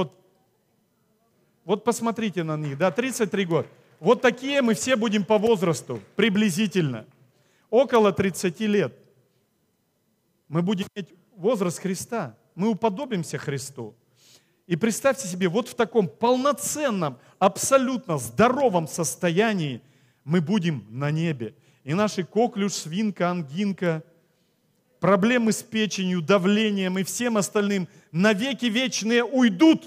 вот посмотрите на них, да, 33 года. Вот такие мы все будем по возрасту, приблизительно. Около 30 лет. Мы будем иметь возраст Христа. Мы уподобимся Христу. И представьте себе, вот в таком полноценном, абсолютно здоровом состоянии мы будем на небе. И наши коклюш, свинка, ангинка, проблемы с печенью, давлением и всем остальным навеки вечные уйдут.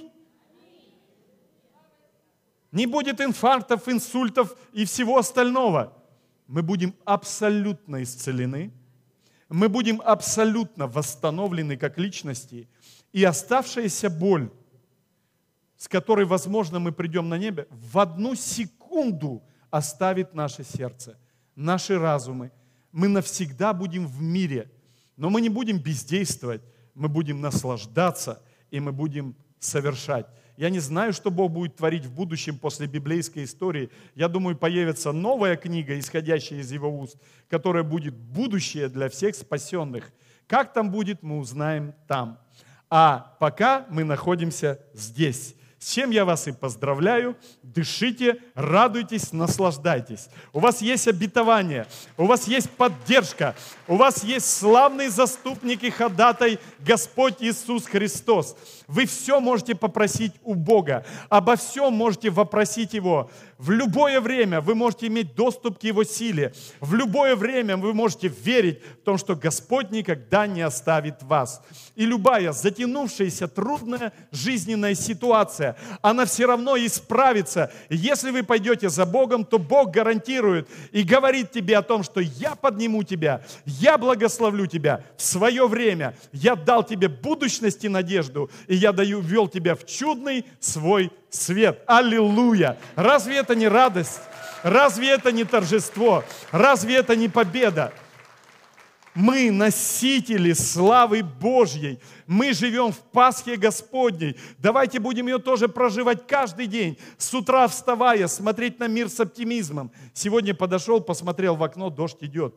Не будет инфарктов, инсультов и всего остального. Мы будем абсолютно исцелены. Мы будем абсолютно восстановлены как личности. И оставшаяся боль, с которой, возможно, мы придем на небе, в одну секунду оставит наше сердце, наши разумы. Мы навсегда будем в мире. Но мы не будем бездействовать, мы будем наслаждаться и мы будем совершать. Я не знаю, что Бог будет творить в будущем после библейской истории. Я думаю, появится новая книга, исходящая из Его уст, которая будет будущее для всех спасенных. Как там будет, мы узнаем там. А пока мы находимся здесь. С чем я вас и поздравляю. Дышите, радуйтесь, наслаждайтесь. У вас есть обетование, у вас есть поддержка, у вас есть славный заступник и ходатай Господь Иисус Христос. Вы все можете попросить у Бога, обо всем можете вопросить Его. В любое время вы можете иметь доступ к Его силе. В любое время вы можете верить в том, что Господь никогда не оставит вас. И любая затянувшаяся трудная жизненная ситуация, она все равно исправится. Если вы пойдете за Богом, то Бог гарантирует и говорит тебе о том, что я подниму тебя, я благословлю тебя в свое время. Я дал тебе будущность и надежду, и я ввел тебя в чудный свой свет. Аллилуйя! Разве это не радость? Разве это не торжество? Разве это не победа? Мы носители славы Божьей. Мы живем в Пасхе Господней. Давайте будем ее тоже проживать каждый день. С утра вставая, смотреть на мир с оптимизмом. Сегодня подошел, посмотрел в окно, дождь идет.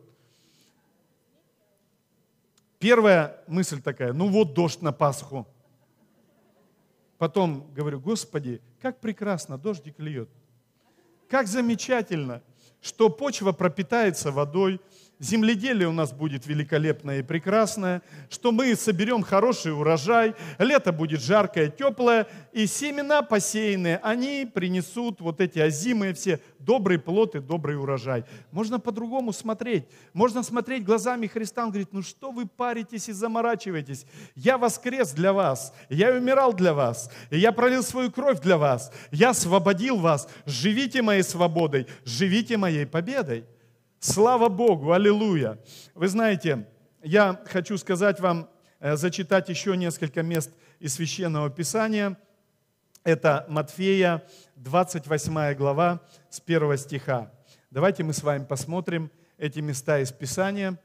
Первая мысль такая, ну вот дождь на Пасху. Потом говорю, Господи, как прекрасно, дождик льет. Как замечательно, что почва пропитается водой, земледелие у нас будет великолепное и прекрасное, что мы соберем хороший урожай, лето будет жаркое, теплое, и семена посеянные, они принесут вот эти озимые все добрый плод и добрый урожай. Можно по-другому смотреть. Можно смотреть глазами Христа. Он говорит, ну что вы паритесь и заморачиваетесь? Я воскрес для вас, я умирал для вас, и я пролил свою кровь для вас, я освободил вас. Живите моей свободой, живите моей победой. Слава Богу, аллилуйя. Вы знаете, я хочу сказать вам, зачитать еще несколько мест из Священного Писания. Это Матфея, 28 глава, с 1 стиха. Давайте мы с вами посмотрим эти места из Писания.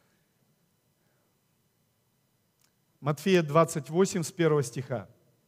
Матфея 28, с 1 стиха.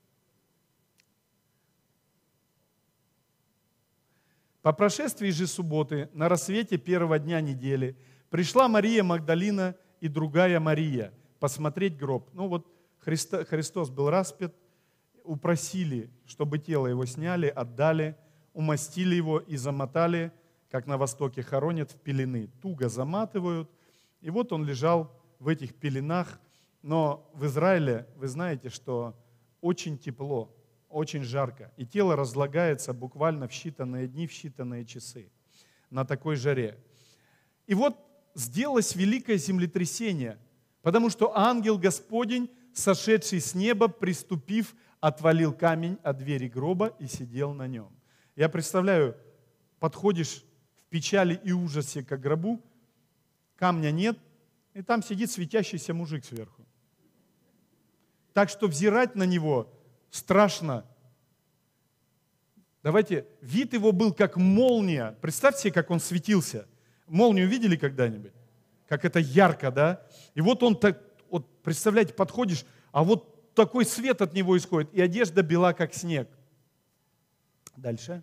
По прошествии же субботы, на рассвете первого дня недели, пришла Мария Магдалина и другая Мария посмотреть гроб. Ну вот Христос был распят, упросили, чтобы тело его сняли, отдали, умастили его и замотали, как на Востоке хоронят, в пелены. Туго заматывают, и вот он лежал в этих пеленах. Но в Израиле, вы знаете, что очень тепло, очень жарко, и тело разлагается буквально в считанные дни, в считанные часы на такой жаре. И вот сделалось великое землетрясение, потому что ангел Господень, сошедший с неба, приступив, отвалил камень от двери гроба и сидел на нем. Я представляю, подходишь в печали и ужасе к гробу, камня нет, и там сидит светящийся мужик сверху. Так что взирать на него страшно. Давайте, вид его был как молния. Представьте себе, как он светился. Молнию видели когда-нибудь? Как это ярко, да? И вот он так, вот представляете, подходишь, а вот такой свет от него исходит, и одежда бела, как снег. Дальше.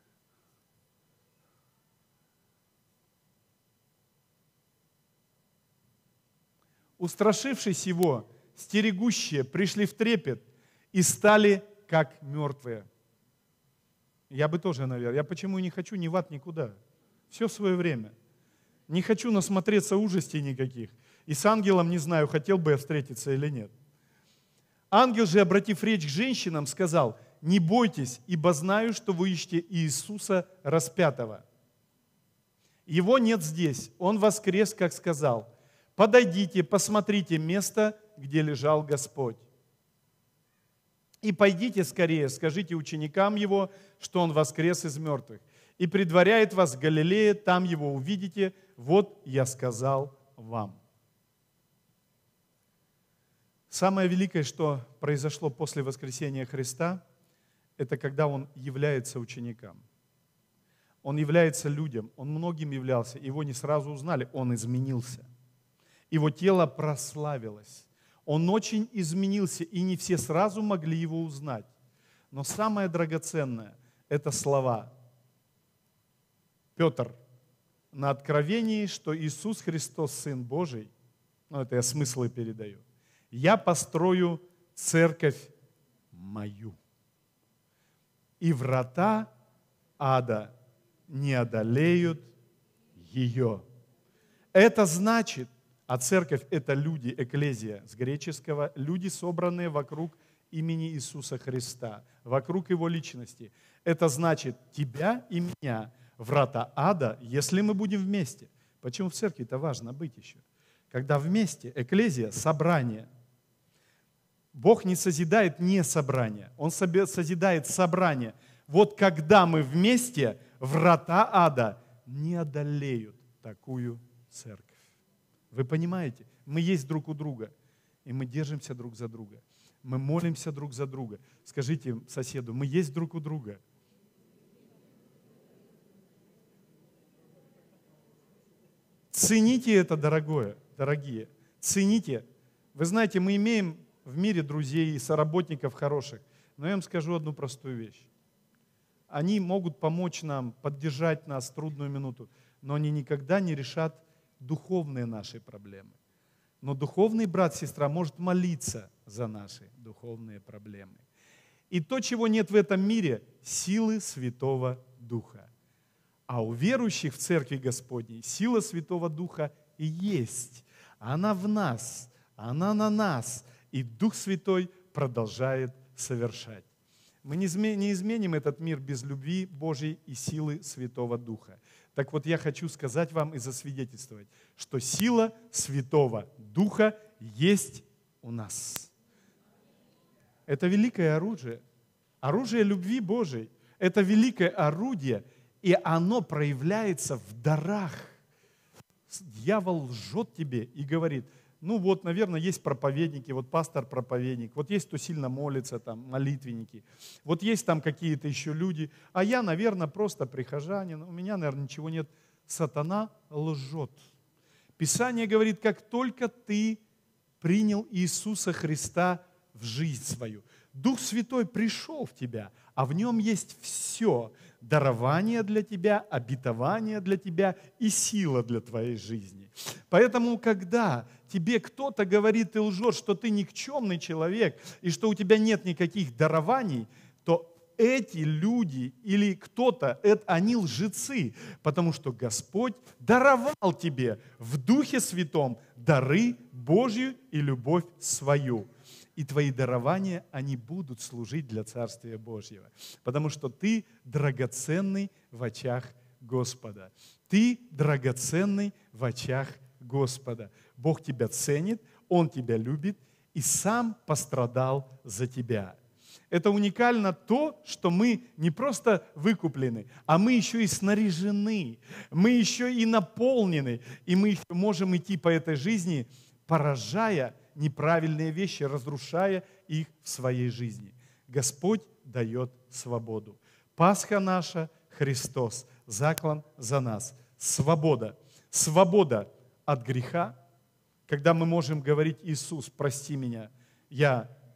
Устрашившись его, стерегущие пришли в трепет и стали как мертвые. Я бы тоже, наверное. Я почему не хочу ни в ад, никуда. Все в свое время. Не хочу насмотреться ужастей никаких. И с ангелом не знаю, хотел бы я встретиться или нет. Ангел же, обратив речь к женщинам, сказал: не бойтесь, ибо знаю, что вы ищете Иисуса распятого. Его нет здесь, Он воскрес, как сказал. Подойдите, посмотрите место, где лежал Господь. И пойдите скорее, скажите ученикам Его, что Он воскрес из мертвых. И предваряет вас в Галилее, там Его увидите. Вот я сказал вам. Самое великое, что произошло после воскресения Христа, это когда Он является ученикам. Он является людям, Он многим являлся. Его не сразу узнали, Он изменился. Его тело прославилось. Он очень изменился, и не все сразу могли Его узнать. Но самое драгоценное – это слова. Петр на откровении, что Иисус Христос, Сын Божий, это я смыслы передаю, я построю церковь мою, и врата ада не одолеют ее. Это значит, а церковь – это люди, экклезия с греческого, люди, собранные вокруг имени Иисуса Христа, вокруг Его личности. Это значит, тебя и меня, врата ада, если мы будем вместе. Почему в церкви это важно быть еще? Когда вместе, экклезия, собрание. Бог не созидает не собрание, Он созидает собрание. Вот когда мы вместе, врата ада не одолеют такую церковь. Вы понимаете? Мы есть друг у друга, и мы держимся друг за друга. Мы молимся друг за друга. Скажите соседу, мы есть друг у друга. Цените это, дорогие. Цените. Вы знаете, мы имеем в мире друзей и соработников хороших, но я вам скажу одну простую вещь. Они могут помочь нам, поддержать нас в трудную минуту, но они никогда не решат духовные наши проблемы. Но духовный брат, сестра может молиться за наши духовные проблемы. И то, чего нет в этом мире, силы Святого Духа. А у верующих в Церкви Господней сила Святого Духа и есть. Она в нас, она на нас. И Дух Святой продолжает совершать. Мы не изменим этот мир без любви Божьей и силы Святого Духа. Так вот, я хочу сказать вам и засвидетельствовать, что сила Святого Духа есть у нас. Это великое оружие. Оружие любви Божией. Это великое орудие, и оно проявляется в дарах. Дьявол лжет тебе и говорит: ну вот, наверное, есть проповедники, вот пастор проповедник, вот есть кто сильно молится, там, молитвенники, вот есть там какие-то еще люди, а я, наверное, просто прихожанин, у меня, наверное, ничего нет. Сатана лжет. Писание говорит, как только ты принял Иисуса Христа в жизнь свою, Дух Святой пришел в тебя, а в нем есть все. Дарование для тебя, обетование для тебя и сила для твоей жизни. Поэтому, когда тебе кто-то говорит и лжет, что ты никчемный человек и что у тебя нет никаких дарований, то эти люди или кто-то, они лжецы, потому что Господь даровал тебе в Духе Святом дары Божью и любовь свою. И твои дарования, они будут служить для Царствия Божьего. Потому что ты драгоценный в очах Господа. Ты драгоценный в очах Господа. Бог тебя ценит, Он тебя любит и сам пострадал за тебя. Это уникально то, что мы не просто выкуплены, а мы еще и снаряжены, мы еще и наполнены, и мы еще можем идти по этой жизни, поражая неправильные вещи, разрушая их в своей жизни. Господь дает свободу. Пасха наша – Христос, заклан за нас. Свобода. Свобода от греха, когда мы можем говорить: Иисус, прости меня, я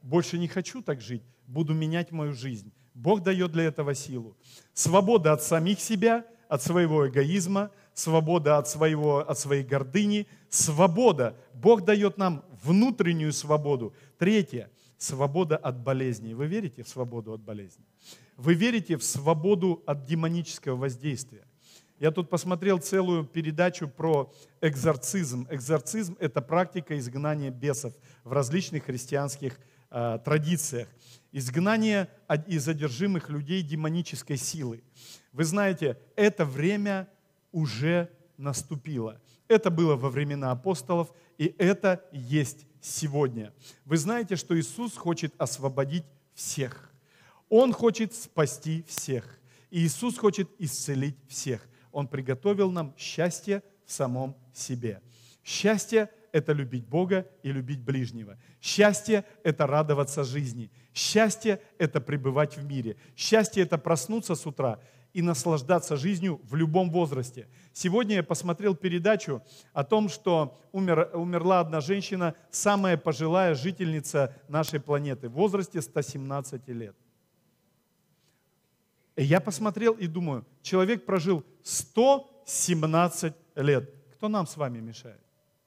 больше не хочу так жить, буду менять мою жизнь. Бог дает для этого силу. Свобода от самих себя, от своего эгоизма, свобода от своей гордыни, свобода. Бог дает нам внутреннюю свободу. Третье. Свобода от болезней. Вы верите в свободу от болезней? Вы верите в свободу от демонического воздействия? Я тут посмотрел целую передачу про экзорцизм. Экзорцизм – это практика изгнания бесов в различных христианских традициях. Изгнание из одержимых людей демонической силы. Вы знаете, это время уже наступило. Это было во времена апостолов, и это есть сегодня. Вы знаете, что Иисус хочет освободить всех. Он хочет спасти всех. И Иисус хочет исцелить всех. Он приготовил нам счастье в самом себе. Счастье – это любить Бога и любить ближнего. Счастье – это радоваться жизни. Счастье – это пребывать в мире. Счастье – это проснуться с утра и наслаждаться жизнью в любом возрасте. Сегодня я посмотрел передачу о том, что умерла одна женщина, самая пожилая жительница нашей планеты, в возрасте 117 лет. И я посмотрел и думаю, человек прожил 117 лет. Кто нам с вами мешает?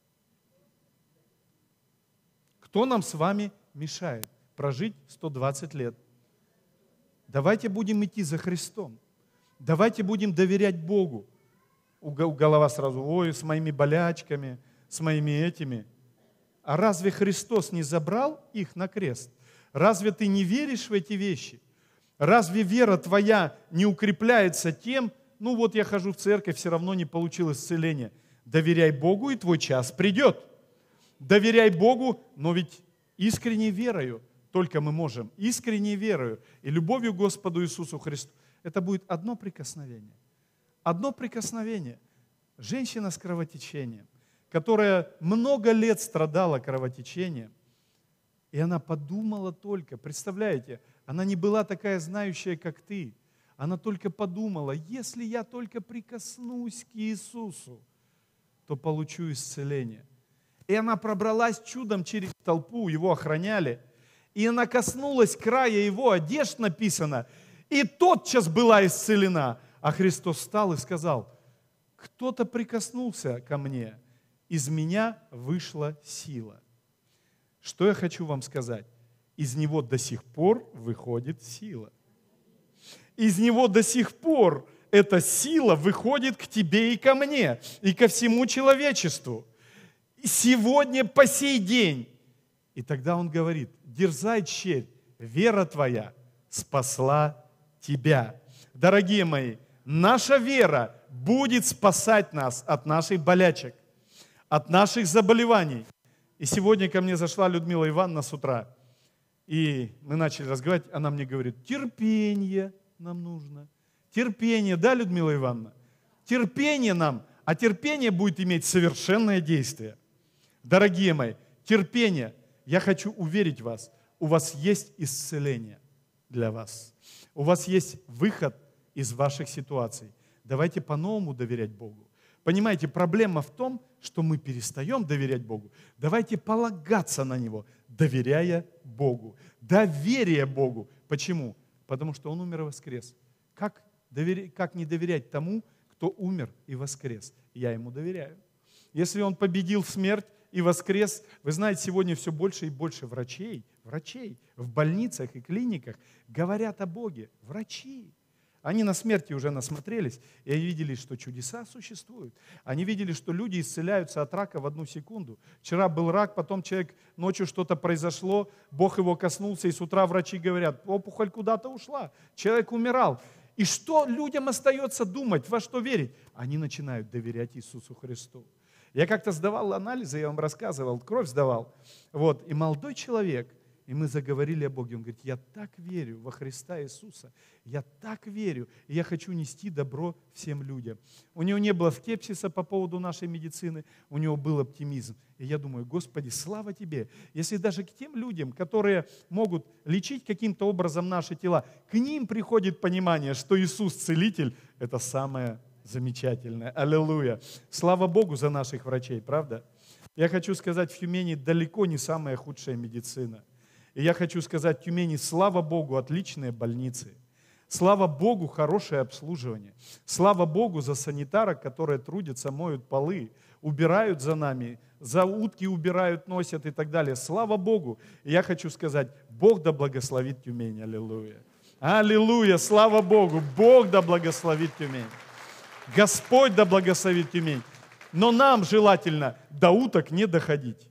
Кто нам с вами мешает прожить 120 лет? Давайте будем идти за Христом. Давайте будем доверять Богу. У голова сразу, ой, с моими болячками, с моими этими. А разве Христос не забрал их на крест? Разве ты не веришь в эти вещи? Разве вера твоя не укрепляется тем, ну вот я хожу в церковь, все равно не получил исцеления. Доверяй Богу, и твой час придет. Доверяй Богу, но ведь искренней верою только мы можем. Искренней верою и любовью к Господу Иисусу Христу. Это будет одно прикосновение. Одно прикосновение. Женщина с кровотечением, которая много лет страдала кровотечением, и она подумала только, представляете, она не была такая знающая, как ты. Она только подумала, если я только прикоснусь к Иисусу, то получу исцеление. И она пробралась чудом через толпу, его охраняли, и она коснулась края его одежд, написано, и тотчас была исцелена. А Христос встал и сказал, кто-то прикоснулся ко мне, из меня вышла сила. Что я хочу вам сказать? Из него до сих пор выходит сила. Из него до сих пор эта сила выходит к тебе и ко мне, и ко всему человечеству. Сегодня, по сей день. И тогда он говорит, дерзай, черь, вера твоя спасла тебя. Дорогие мои, наша вера будет спасать нас от наших болячек, от наших заболеваний. И сегодня ко мне зашла Людмила Ивановна с утра, и мы начали разговаривать, она мне говорит, терпение нам нужно. Терпение, да, Людмила Ивановна? Терпение нам, а терпение будет иметь совершенное действие. Дорогие мои, терпение, я хочу уверить вас, у вас есть исцеление для вас. У вас есть выход из ваших ситуаций. Давайте по-новому доверять Богу. Понимаете, проблема в том, что мы перестаем доверять Богу. Давайте полагаться на Него, доверяя Богу. Доверие Богу. Почему? Потому что Он умер и воскрес. Как не доверять тому, кто умер и воскрес? Я Ему доверяю. Если Он победил смерть и воскрес, вы знаете, сегодня все больше и больше врачей в больницах и клиниках говорят о Боге. Врачи. Они на смерти уже насмотрелись и видели, что чудеса существуют. Они видели, что люди исцеляются от рака в 1 секунду. Вчера был рак, потом человек, ночью что-то произошло, Бог его коснулся, и с утра врачи говорят, опухоль куда-то ушла, человек умирал. И что людям остается думать, во что верить? Они начинают доверять Иисусу Христу. Я как-то сдавал анализы, я вам рассказывал, кровь сдавал. И молодой человек, и мы заговорили о Боге. Он говорит, я так верю во Христа Иисуса, я так верю, и я хочу нести добро всем людям. У него не было скепсиса по поводу нашей медицины, у него был оптимизм. И я думаю, Господи, слава Тебе, если даже к тем людям, которые могут лечить каким-то образом наши тела, к ним приходит понимание, что Иисус Целитель – это самое замечательное. Аллилуйя. Слава Богу за наших врачей, правда? Я хочу сказать, в Тюмени далеко не самая худшая медицина. И я хочу сказать, в Тюмени, слава Богу, отличные больницы. Слава Богу, хорошее обслуживание. Слава Богу за санитарок, которые трудятся, моют полы, убирают за нами, за утки убирают, носят и так далее. Слава Богу. И я хочу сказать, Бог да благословит Тюмень. Аллилуйя. Аллилуйя, слава Богу. Бог да благословит Тюмень. Господь да благословит Тюмень. Но нам желательно до уток не доходить.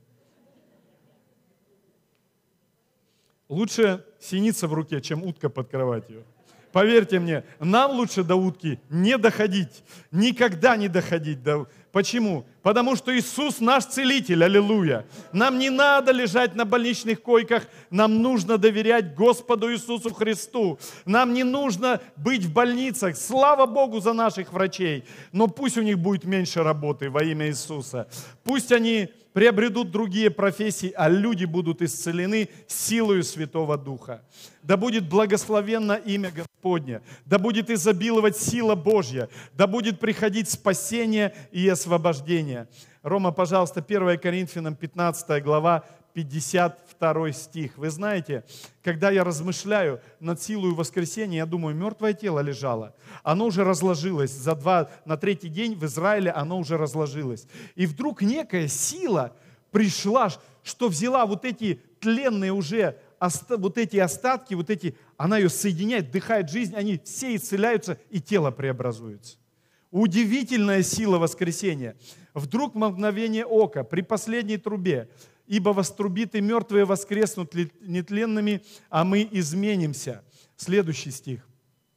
Лучше синица в руке, чем утка под кроватью. Поверьте мне, нам лучше до утки не доходить, никогда не доходить. Почему? Потому что Иисус наш целитель, аллилуйя. Нам не надо лежать на больничных койках, нам нужно доверять Господу Иисусу Христу. Нам не нужно быть в больницах, слава Богу за наших врачей, но пусть у них будет меньше работы во имя Иисуса. Пусть они приобретут другие профессии, а люди будут исцелены силою Святого Духа. Да будет благословенно имя Господне, да будет изобиловать сила Божья, да будет приходить спасение и освобождение. Рома, пожалуйста, 1 Коринфянам 15 глава, 52 стих. Вы знаете, когда я размышляю над силой воскресения, я думаю, мертвое тело лежало. Оно уже разложилось. на третий день в Израиле оно уже разложилось. И вдруг некая сила пришла, что взяла вот эти тленные уже, вот эти остатки, она ее соединяет, вдыхает жизнь, они все исцеляются, и тело преобразуется. Удивительная сила воскресения. Вдруг мгновение ока, при последней трубе, ибо вострубит и мертвые воскреснут нетленными, а мы изменимся. Следующий стих.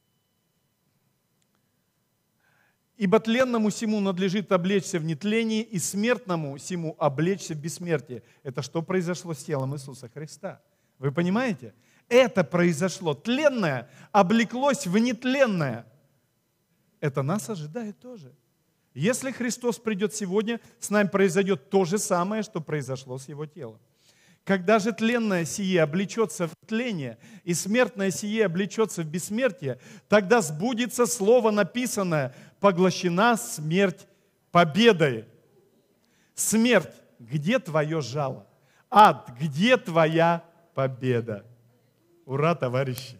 Ибо тленному сему надлежит облечься в нетлении, и смертному сему облечься в бессмертие. Это что произошло с телом Иисуса Христа? Вы понимаете? Это произошло. Тленное облеклось в нетленное. Это нас ожидает тоже. Если Христос придет сегодня, с нами произойдет то же самое, что произошло с Его телом. Когда же тленное сие облечется в тление, и смертное сие облечется в бессмертие, тогда сбудется слово написанное: поглощена смерть победой. Смерть, где твое жало? Ад, где твоя победа? Ура, товарищи!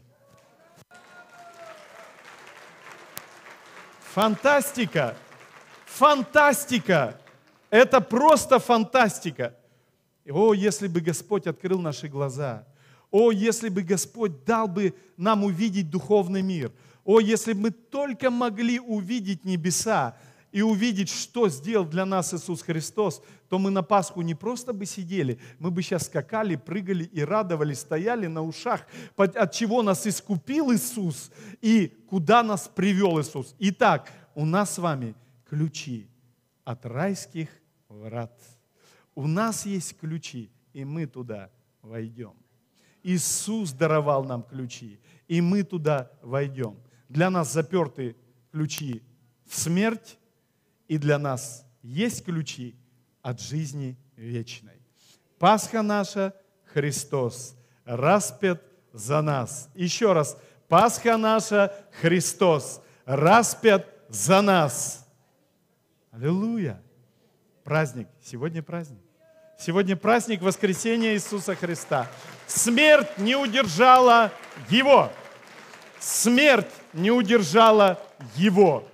Фантастика! Фантастика! Это просто фантастика! О, если бы Господь открыл наши глаза! О, если бы Господь дал бы нам увидеть духовный мир! О, если бы мы только могли увидеть небеса и увидеть, что сделал для нас Иисус Христос, то мы на Пасху не просто бы сидели, мы бы сейчас скакали, прыгали и радовались, стояли на ушах, от чего нас искупил Иисус и куда нас привел Иисус. Итак, у нас с вами ключи от райских врат. У нас есть ключи, и мы туда войдем. Иисус даровал нам ключи, и мы туда войдем. Для нас заперты ключи в смерть, и для нас есть ключи от жизни вечной. Пасха наша – Христос, распят за нас. Еще раз, Пасха наша – Христос, распят за нас. Аллилуйя! Праздник. Сегодня праздник. Сегодня праздник воскресения Иисуса Христа. Смерть не удержала Его. Смерть не удержала Его.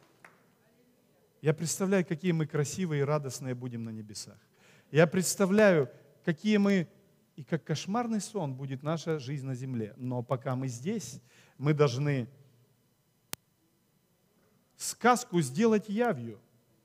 Я представляю, какие мы красивые и радостные будем на небесах. Я представляю, какие мы, и как кошмарный сон будет наша жизнь на земле. Но пока мы здесь, мы должны сказку сделать явью.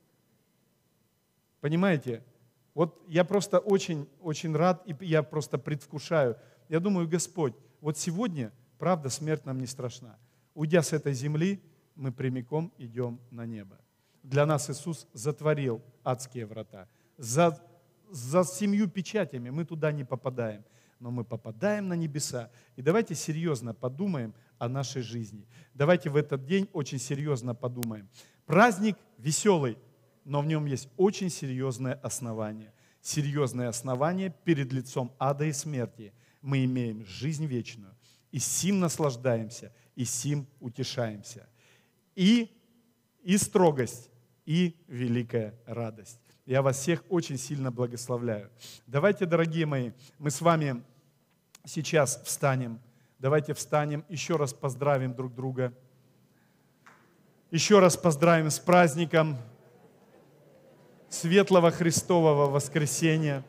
Понимаете? Вот я просто очень рад, и я просто предвкушаю. Я думаю, Господь, вот сегодня, правда, смерть нам не страшна. Уйдя с этой земли, мы прямиком идем на небо. Для нас Иисус затворил адские врата. За 7 печатями мы туда не попадаем, но мы попадаем на небеса. И давайте серьезно подумаем о нашей жизни. Давайте в этот день очень серьезно подумаем. Праздник веселый, но в нем есть очень серьезное основание. Серьезное основание перед лицом ада и смерти. Мы имеем жизнь вечную, и сим наслаждаемся, и сим утешаемся. И строгость, и великая радость. Я вас всех очень сильно благословляю. Давайте, дорогие мои, мы с вами сейчас встанем. Давайте встанем, еще раз поздравим друг друга. Еще раз поздравим с праздником Светлого Христового воскресения.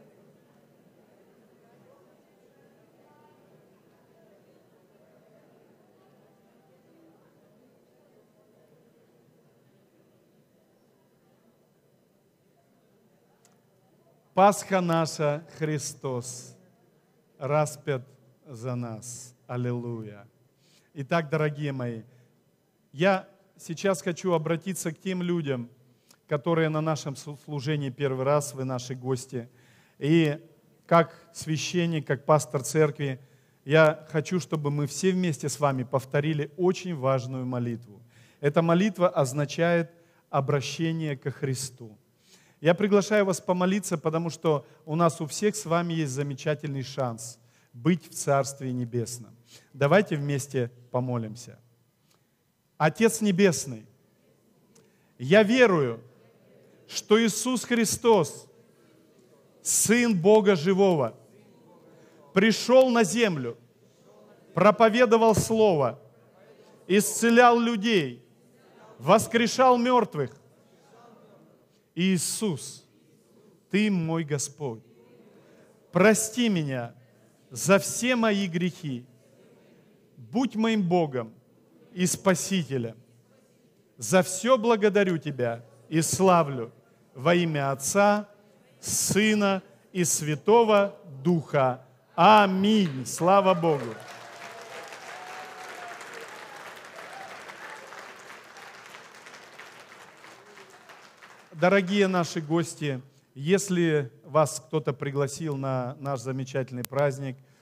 Пасха наша, Христос, распят за нас. Аллилуйя. Итак, дорогие мои, я сейчас хочу обратиться к тем людям, которые на нашем служении первый раз, вы наши гости. И как священник, как пастор церкви, я хочу, чтобы мы все вместе с вами повторили очень важную молитву. Эта молитва означает обращение ко Христу. Я приглашаю вас помолиться, потому что у нас у всех с вами есть замечательный шанс быть в Царстве Небесном. Давайте вместе помолимся. Отец Небесный, я верую, что Иисус Христос, Сын Бога Живого, пришел на землю, проповедовал Слово, исцелял людей, воскрешал мертвых. Иисус, Ты мой Господь. Прости меня за все мои грехи. Будь моим Богом и Спасителем. За все благодарю Тебя и славлю во имя Отца, Сына и Святого Духа. Аминь. Слава Богу. Дорогие наши гости, если вас кто-то пригласил на наш замечательный праздник,